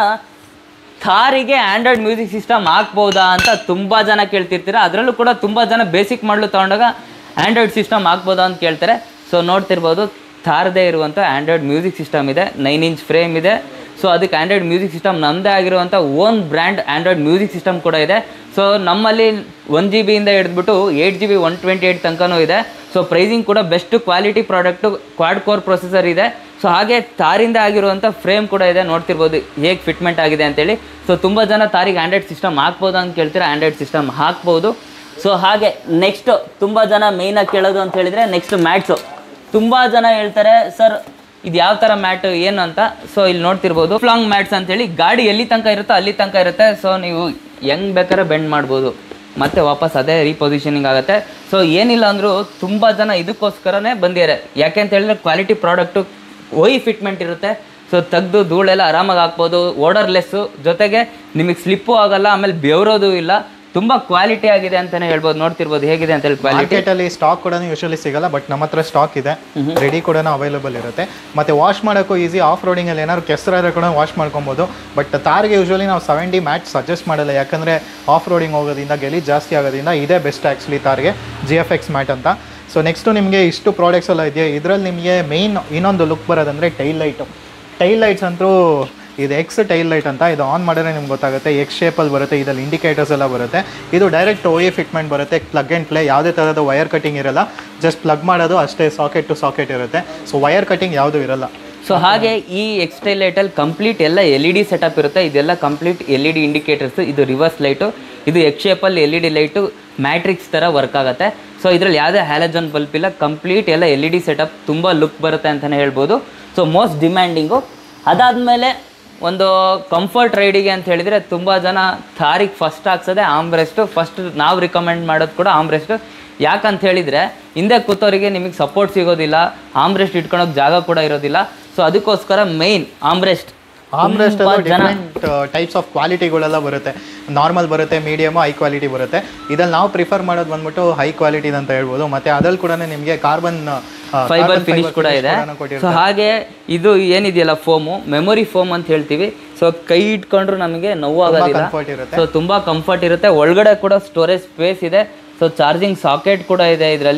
ಥಾರಿಗೆ ಆ್ಯಂಡ್ರಾಯ್ಡ್ ಮ್ಯೂಸಿಕ್ ಸಿಸ್ಟಮ್ ಹಾಕ್ಬೋದಾ ಅಂತ ತುಂಬ ಜನ ಕೇಳ್ತಿರ್ತೀರ. ಅದರಲ್ಲೂ ಕೂಡ ತುಂಬ ಜನ ಬೇಸಿಕ್ ಮಾಡಲು ತೊಗೊಂಡಾಗ ಆ್ಯಂಡ್ರಾಯ್ಡ್ ಸಿಸ್ಟಮ್ ಹಾಕ್ಬೋದಾ ಅಂತ ಕೇಳ್ತಾರೆ. ಸೊ ನೋಡ್ತಿರ್ಬೋದು, ಥಾರ್ದೇ ಇರುವಂಥ ಆ್ಯಂಡ್ರಾಯ್ಡ್ ಮ್ಯೂಸಿಕ್ ಸಿಸ್ಟಮ್ ಇದೆ, 9 inch ಫ್ರೇಮ್ ಇದೆ. ಸೊ ಅದಕ್ಕೆ ಆ್ಯಂಡ್ರಾಯ್ಡ್ ಮ್ಯೂಸಿಕ್ ಸಿಸ್ಟಮ್ ನಮ್ಮದೇ ಆಗಿರುವಂಥ own brand android music system ಕೂಡ ಇದೆ. ಸೊ ನಮ್ಮಲ್ಲಿ 1 GB ಇಂದ ಹಿಡಿದ್ಬಿಟ್ಟು 8 GB 128 ತನಕನೂ ಇದೆ. ಸೊ ಪ್ರೈಸಿಂಗ್ ಕೂಡ best quality product, quad core processor ಇದೆ. ಸೊ ಹಾಗೆ ತಾರಿಂದ ಆಗಿರುವಂಥ ಫ್ರೇಮ್ ಕೂಡ ಇದೆ. ನೋಡ್ತಿರ್ಬೋದು ಹೇಗೆ ಫಿಟ್ಮೆಂಟ್ ಆಗಿದೆ ಅಂತೇಳಿ. ಸೊ ತುಂಬ ಜನ ತಾರಿಗೆ ಆ್ಯಂಡ್ರಾಯ್ಡ್ ಸಿಸ್ಟಮ್ ಹಾಕ್ಬೋದು ಅಂತ ಕೇಳ್ತೀರಾ, ಆ್ಯಂಡ್ರಾಯ್ಡ್ ಸಿಸ್ಟಮ್ ಹಾಕ್ಬೋದು. ಸೊ ಹಾಗೆ ನೆಕ್ಸ್ಟ್ ತುಂಬ ಜನ ಮೇಯ್ನಾಗಿ ಕೇಳೋದು ಅಂತ ಹೇಳಿದರೆ ನೆಕ್ಸ್ಟ್ ಮ್ಯಾಟ್ಸು. ತುಂಬ ಜನ ಹೇಳ್ತಾರೆ, ಸರ್ ಇದು ಯಾವ ಥರ ಮ್ಯಾಟ್ ಏನು ಅಂತ. ಸೊ ಇಲ್ಲಿ ನೋಡ್ತಿರ್ಬೋದು, ಫ್ಲಾಂಗ್ ಮ್ಯಾಟ್ಸ್ ಅಂತೇಳಿ, ಗಾಡಿ ಎಲ್ಲಿ ತನಕ ಇರುತ್ತೋ ಅಲ್ಲಿ ತನಕ ಇರುತ್ತೆ. ಸೊ ನೀವು ಹೆಂಗೆ ಬೇಕಾದ್ರೆ ಬೆಂಡ್ ಮಾಡ್ಬೋದು, ಮತ್ತೆ ವಾಪಸ್ ಅದೇ ರೀಪೊಸಿಷನಿಂಗ್ ಆಗುತ್ತೆ. ಸೊ ಏನಿಲ್ಲ ಅಂದರೂ ತುಂಬ ಜನ ಇದಕ್ಕೋಸ್ಕರನೇ ಬಂದಿದ್ದಾರೆ. ಯಾಕೆ ಅಂತ ಹೇಳಿದ್ರೆ ಕ್ವಾಲಿಟಿ ಪ್ರಾಡಕ್ಟು, ಫಿಟ್ಮೆಂಟ್ ಇರುತ್ತೆ. ಸೊ ತೆಗೆದು ಧೂಳೆಲ್ಲ ಆರಾಮಾಗಿ ಹಾಕ್ಬೋದು, ಓಡರ್ಲೆಸ್ಸು, ಜೊತೆಗೆ ನಿಮಗೆ ಸ್ಲಿಪ್ಪು ಆಗಲ್ಲ, ಆಮೇಲೆ ಬೆವರೋದು ಇಲ್ಲ. ತುಂಬ ಕ್ವಾಲಿಟಿ ಆಗಿದೆ ಅಂತಲೇ ಹೇಳ್ಬೋದು. ನೋಡ್ತಿರ್ಬೋದು ಹೇಗಿದೆ ಅಂತ ಹೇಳಿ. ಮಾರ್ಕೆಟಲ್ಲಿ ಸ್ಟಾಕ್ ಕೂಡ ಯೂಶಲಿ ಸಿಗಲ್ಲ, ಬಟ್ ನಮ್ಮ ಹತ್ರ ಸ್ಟಾಕ್ ಇದೆ, ರೆಡಿ ಕೂಡ ಅವೈಲೇಬಲ್ ಇರುತ್ತೆ. ಮತ್ತು ವಾಶ್ ಮಾಡೋಕ್ಕೂ ಈಸಿ. ಆಫ್ ರೋಡಿಂಗಲ್ಲಿ ಏನಾದ್ರು ಕೆಸರಾದ್ರೆ ಕೂಡ ವಾಶ್ ಮಾಡ್ಕೊಬೋದು. ಬಟ್ ತಾರ್ಗೆ ಯೂಶಲಿ ನಾವು 70 ಮ್ಯಾಟ್ ಸಜೆಸ್ಟ್ ಮಾಡಲ್ಲ, ಯಾಕಂದರೆ ಆಫ್ ರೋಡಿಂಗ್ ಹೋಗೋದ್ರಿಂದ ಗಲೀಜ್ ಜಾಸ್ತಿ ಆಗೋದ್ರಿಂದ ಇದೇ ಬೆಸ್ಟ್ ಆ್ಯಕ್ಚುಲಿ ತಾರ್ಗೆ, GFX ಮ್ಯಾಟ್ ಅಂತ. ಸೊ ನೆಕ್ಸ್ಟು ನಿಮಗೆ ಇಷ್ಟು ಪ್ರಾಡಕ್ಟ್ಸ್ ಎಲ್ಲ ಇದೆಯಾ, ಇದರಲ್ಲಿ ನಿಮಗೆ ಮೇಯ್ನ್ ಇನ್ನೊಂದು ಲುಕ್ ಬರೋದಂದರೆ ಟೈಲ್ ಲೈಟು. ಟೈಲ್ ಲೈಟ್ಸ್ ಅಂತೂ ಇದು ಎಕ್ಸ್ ಟೈಲ್ ಲೈಟ್ ಅಂತ, ಇದು ಆನ್ ಮಾಡಿದ್ರೆ ನಿಮ್ಗೆ ಗೊತ್ತಾಗುತ್ತೆ. ಎಕ್ಸ್ ಶೇಪಲ್ಲಿ ಬರುತ್ತೆ, ಇದರಲ್ಲಿ ಇಂಡಿಕೇಟರ್ಸ್ ಎಲ್ಲ ಬರುತ್ತೆ. ಇದು ಡೈರೆಕ್ಟ್ ಫಿಟ್ಮೆಂಟ್ ಬರುತ್ತೆ, ಪ್ಲಗ್ ಆ್ಯಂಡ್ ಪ್ಲೇ, ಯಾವುದೇ ಥರದ ವೈರ್ ಕಟಿಂಗ್ ಇರಲ್ಲ, ಜಸ್ಟ್ ಪ್ಲಗ್ ಮಾಡೋದು ಅಷ್ಟೇ, ಸಾಕೆಟ್ ಟು ಸಾಕೆಟ್ ಇರುತ್ತೆ. ಸೊ ವೈರ್ ಕಟಿಂಗ್ ಯಾವುದೂ ಇರಲ್ಲ. ಸೊ ಹಾಗೆ ಈ ಎಕ್ಸ್ ಟೈಲ್ ಲೈಟಲ್ಲಿ ಕಂಪ್ಲೀಟ್ ಎಲ್ಲ LED ಸೆಟಪ್ ಇರುತ್ತೆ. ಇದೆಲ್ಲ ಕಂಪ್ಲೀಟ್ LED ಇಂಡಿಕೇಟರ್ಸ್. ಇದು ರಿವರ್ಸ್ ಲೈಟು, ಇದು ಎಕ್ಸ್ ಶೇಪಲ್ಲಿ LED ಲೈಟು ಮ್ಯಾಟ್ರಿಕ್ಸ್ ಥರ ವರ್ಕ್ ಆಗುತ್ತೆ. ಸೊ ಇದರಲ್ಲಿ ಯಾವುದೇ ಹ್ಯಾಲಜನ್ ಬಲ್ಪ್ ಇಲ್ಲ, ಕಂಪ್ಲೀಟ್ ಎಲ್ಲ LED ಸೆಟಪ್, ತುಂಬ ಲುಕ್ ಬರುತ್ತೆ ಅಂತಲೇ ಹೇಳ್ಬೋದು. So most demanding. ಅದಾದಮೇಲೆ ಒಂದು ಕಂಫರ್ಟ್ ರೈಡಿಗೆ ಅಂತ ಹೇಳಿದರೆ ತುಂಬ ಜನ ಥಾರಿಗೆ ಫಸ್ಟ್ ಹಾಕ್ಸೋದೆ ಆಮ್ರೆಸ್ಟು. ಫಸ್ಟ್ ನಾವು ರಿಕಮೆಂಡ್ ಮಾಡೋದು ಕೂಡ ಆಮ್ರೆಸ್ಟು. ಯಾಕಂತ ಹೇಳಿದರೆ ಹಿಂದೆ ಕೂತವರಿಗೆ ನಿಮಗೆ ಸಪೋರ್ಟ್ ಸಿಗೋದಿಲ್ಲ, ಆಮ್ರೆಸ್ಟ್ ಇಟ್ಕೊಳೋಕೆ ಜಾಗ ಕೂಡ ಇರೋದಿಲ್ಲ. ಸೊ ಅದಕ್ಕೋಸ್ಕರ main armrest. Different types of ಕ್ವಾಲಿಟಿಗಳೆಲ್ಲ ಬರುತ್ತೆ. ನಾರ್ಮಲ್ ಬರುತ್ತೆ, ಮೀಡಿಯಮ್, ಹೈ ಕ್ವಾಲಿಟಿ ಬರುತ್ತೆ. ಇದ್ರಲ್ಲಿ ನಾವು ಪ್ರಿಫರ್ ಮಾಡೋದು ಬಂದ್ಬಿಟ್ಟು ಹೈ ಕ್ವಾಲಿಟಿ ಅಂತ ಹೇಳ್ಬೋದು. ಮತ್ತು ಅದ್ರಲ್ಲಿ ಕೂಡ ನಿಮಗೆ ಕಾರ್ಬನ್ ಫೈಬರ್ ಫಿನಿಶ್ ಕೂಡ ಇದೆ. ಸೊ ಹಾಗೆ ಇದು ಏನಿದೆಯಲ್ಲ ಫೋಮು, ಮೆಮೊರಿ ಫೋಮ್ ಅಂತ ಹೇಳ್ತೀವಿ. ಸೊ ಕೈ ಇಟ್ಕೊಂಡ್ರು ನಮಗೆ ನೋವಾಗೋದಿಲ್ಲ. ಸೊ ತುಂಬ ಕಂಫರ್ಟ್ ಇರುತ್ತೆ. ಒಳಗಡೆ ಕೂಡ ಸ್ಟೋರೇಜ್ ಸ್ಪೇಸ್ ಇದೆ. ಸೊ ಚಾರ್ಜಿಂಗ್ ಸಾಕೆಟ್ ಕೂಡ ಇದೆ ಇದರಲ್ಲಿ.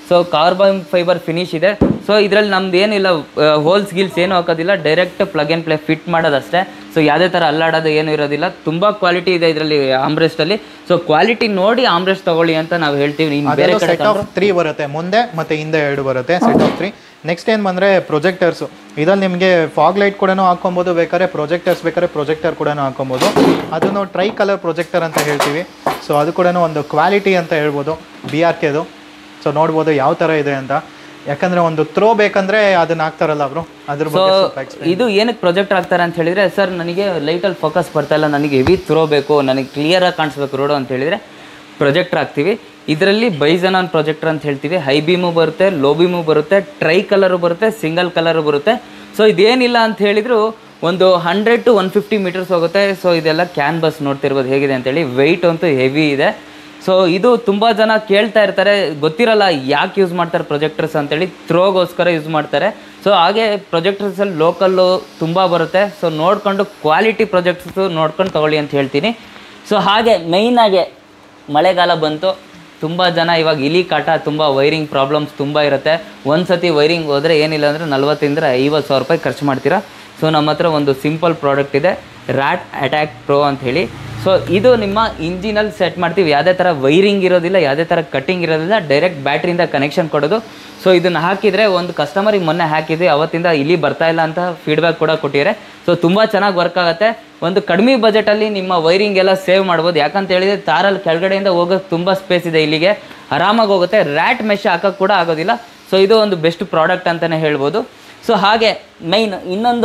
ಸೊ ಕಾರ್ಬನ್ ಫೈಬರ್ ಫಿನಿಶ್ ಇದೆ. ಸೊ ಇದರಲ್ಲಿ ನಮ್ದು ಏನಿಲ್ಲ ಹೋಲ್ಸ್ ಗಿಲ್ಸ್ ಏನು ಹಾಕೋದಿಲ್ಲ, direct plug and play fit ಮಾಡೋದಷ್ಟೇ. ಸೊ ಯಾವುದೇ ಥರ ಅಲ್ಲಾಡೋದು ಏನು ಇರೋದಿಲ್ಲ. ತುಂಬ ಕ್ವಾಲಿಟಿ ಇದೆ ಇದರಲ್ಲಿ ಆಮ್ರೆಸ್ಟಲ್ಲಿ. ಸೊ ಕ್ವಾಲಿಟಿ ನೋಡಿ ಆಮ್ರೆಸ್ಟ್ ತೊಗೊಳ್ಳಿ ಅಂತ ನಾವು ಹೇಳ್ತೀವಿ. ಇನ್ನು ಬೇರೆ ಕಡೆ ಸೆಟ್ ಆಫ್ 3 ಬರುತ್ತೆ, ಮುಂದೆ ಮತ್ತು ಹಿಂದೆ 2 ಬರುತ್ತೆ, ಸೆಟ್ ಆಫ್ 3. ನೆಕ್ಸ್ಟ್ ಏನು ಬಂದರೆ ಪ್ರೊಜೆಕ್ಟರ್ಸು. ಇದ್ರಲ್ಲಿ ನಿಮಗೆ ಫಾಗ್ ಲೈಟ್ ಕೂಡ ಹಾಕೊಬೋದು, ಬೇಕಾದ್ರೆ ಪ್ರೊಜೆಕ್ಟರ್ಸ್ ಬೇಕಾದ್ರೆ ಪ್ರೊಜೆಕ್ಟರ್ ಕೂಡ ಹಾಕೊಬೋದು. ಅದನ್ನು ಟ್ರೈ ಕಲರ್ ಪ್ರೊಜೆಕ್ಟರ್ ಅಂತ ಹೇಳ್ತೀವಿ. ಸೊ ಅದು ಕೂಡ ಒಂದು ಕ್ವಾಲಿಟಿ ಅಂತ ಹೇಳ್ಬೋದು BRKದು. ಸೊ ನೋಡ್ಬೋದು ಯಾವ ಥರ ಇದೆ ಅಂತ. ಯಾಕಂದರೆ ಒಂದು ಥ್ರೋ ಬೇಕಂದರೆ ಅದನ್ನ ಹಾಕ್ತಾರಲ್ಲ ಅವರು, ಅದ್ರ ಬಗ್ಗೆ ಇದು ಏನಕ್ಕೆ ಪ್ರೊಜೆಕ್ಟ್ ಆಗ್ತಾರೆ ಅಂತ ಹೇಳಿದರೆ, ಸರ್ ನನಗೆ ಲೈಟಲ್ಲಿ ಫೋಕಸ್ ಬರ್ತಾ ಇಲ್ಲ, ನನಗೆ ಹೆವಿ ಥ್ರೋ ಬೇಕು, ನನಗೆ ಕ್ಲಿಯರಾಗಿ ಕಾಣಿಸ್ಬೇಕು ರೋಡು ಅಂತ ಹೇಳಿದರೆ ಪ್ರೊಜೆಕ್ಟರ್ ಹಾಕ್ತೀವಿ. ಇದರಲ್ಲಿ ಬೈಜನಾನ್ ಪ್ರೊಜೆಕ್ಟರ್ ಅಂತ ಹೇಳ್ತೀವಿ. ಹೈ ಬೀಮು ಬರುತ್ತೆ, ಲೋ ಬೀಮು ಬರುತ್ತೆ, ಟ್ರೈ ಕಲರು ಬರುತ್ತೆ, ಸಿಂಗಲ್ ಕಲರು ಬರುತ್ತೆ. ಸೊ ಇದೇನಿಲ್ಲ ಅಂತ ಹೇಳಿದ್ರು ಒಂದು 100 to 150 ಮೀಟರ್ಸ್ ಹೋಗುತ್ತೆ. ಸೊ ಇದೆಲ್ಲ ಕ್ಯಾನ್ಬಸ್ ನೋಡ್ತಿರ್ಬೋದು ಹೇಗಿದೆ ಅಂತೇಳಿ. ವೆಯ್ಟ್ ಅಂತೂ ಹೆವಿ ಇದೆ. ಸೊ ಇದು ತುಂಬ ಜನ ಕೇಳ್ತಾ ಇರ್ತಾರೆ, ಗೊತ್ತಿರಲ್ಲ ಯಾಕೆ ಯೂಸ್ ಮಾಡ್ತಾರೆ ಪ್ರೊಜೆಕ್ಟರ್ಸ್ ಅಂತೇಳಿ. ಥ್ರೋಗೋಸ್ಕರ ಯೂಸ್ ಮಾಡ್ತಾರೆ. ಸೊ ಹಾಗೆ ಪ್ರೊಜೆಕ್ಟರ್ಸಲ್ಲಿ ಲೋಕಲ್ಲು ತುಂಬ ಬರುತ್ತೆ. ಸೊ ನೋಡ್ಕೊಂಡು ಕ್ವಾಲಿಟಿ ಪ್ರೊಜೆಕ್ಟರ್ಸು ನೋಡ್ಕೊಂಡು ತೊಗೊಳ್ಳಿ ಅಂತ ಹೇಳ್ತೀನಿ. ಸೊ ಹಾಗೆ ಮೇಯ್ನಾಗೆ ಮಳೆಗಾಲ ಬಂತು, ತುಂಬ ಜನ ಇವಾಗ ಇಲಿ ಕಾಟ, ತುಂಬ ವೈರಿಂಗ್ ಪ್ರಾಬ್ಲಮ್ಸ್ ತುಂಬ ಇರುತ್ತೆ. ಒಂದು ಸತಿ ವೈರಿಂಗ್ ಹೋದರೆ ಏನಿಲ್ಲ ಅಂದರೆ 40,000 to 50,000 ರೂಪಾಯಿ ಖರ್ಚು ಮಾಡ್ತೀರಾ. ಸೊ ನಮ್ಮ ಹತ್ರ ಒಂದು ಸಿಂಪಲ್ ಪ್ರಾಡಕ್ಟ್ ಇದೆ, ರ್ಯಾಟ್ ಅಟ್ಯಾಕ್ ಪ್ರೋ ಅಂತ ಹೇಳಿ. ಸೊ ಇದು ನಿಮ್ಮ ಇಂಜಿನಲ್ಲಿ ಸೆಟ್ ಮಾಡ್ತೀವಿ. ಯಾವುದೇ ಥರ ವೈರಿಂಗ್ ಇರೋದಿಲ್ಲ, ಯಾವುದೇ ಥರ ಕಟ್ಟಿಂಗ್ ಇರೋದಿಲ್ಲ, ಡೈರೆಕ್ಟ್ ಬ್ಯಾಟ್ರಿಯಿಂದ ಕನೆಕ್ಷನ್ ಕೊಡೋದು. ಸೊ ಇದನ್ನು ಹಾಕಿದರೆ ಒಂದು ಕಸ್ಟಮರಿಗೆ ಮೊನ್ನೆ ಹಾಕಿದ್ವಿ, ಅವತ್ತಿಂದ ಇಲ್ಲಿ ಬರ್ತಾ ಇಲ್ಲ ಅಂತ ಫೀಡ್ಬ್ಯಾಕ್ ಕೂಡ ಕೊಟ್ಟಿದ್ದಾರೆ. ಸೊ ತುಂಬ ಚೆನ್ನಾಗಿ ವರ್ಕ್ ಆಗುತ್ತೆ. ಒಂದು ಕಡಿಮೆ ಬಜೆಟಲ್ಲಿ ನಿಮ್ಮ ವೈರಿಂಗ್ ಎಲ್ಲ ಸೇವ್ ಮಾಡ್ಬೋದು. ಯಾಕಂತ ಹೇಳಿದರೆ ತಾರಲ್ಲಿ ಕೆಳಗಡೆಯಿಂದ ಹೋಗೋಕ್ಕೆ ತುಂಬ ಸ್ಪೇಸ್ ಇದೆ, ಇಲ್ಲಿಗೆ ಆರಾಮಾಗಿ ಹೋಗುತ್ತೆ. ರ್ಯಾಟ್ ಮೆಶ್ ಹಾಕೋಕ್ಕೆ ಕೂಡ ಆಗೋದಿಲ್ಲ. ಸೊ ಇದು ಒಂದು ಬೆಸ್ಟ್ ಪ್ರಾಡಕ್ಟ್ ಅಂತಲೇ ಹೇಳ್ಬೋದು. ಸೊ ಹಾಗೆ ಮೈನ್ ಇನ್ನೊಂದು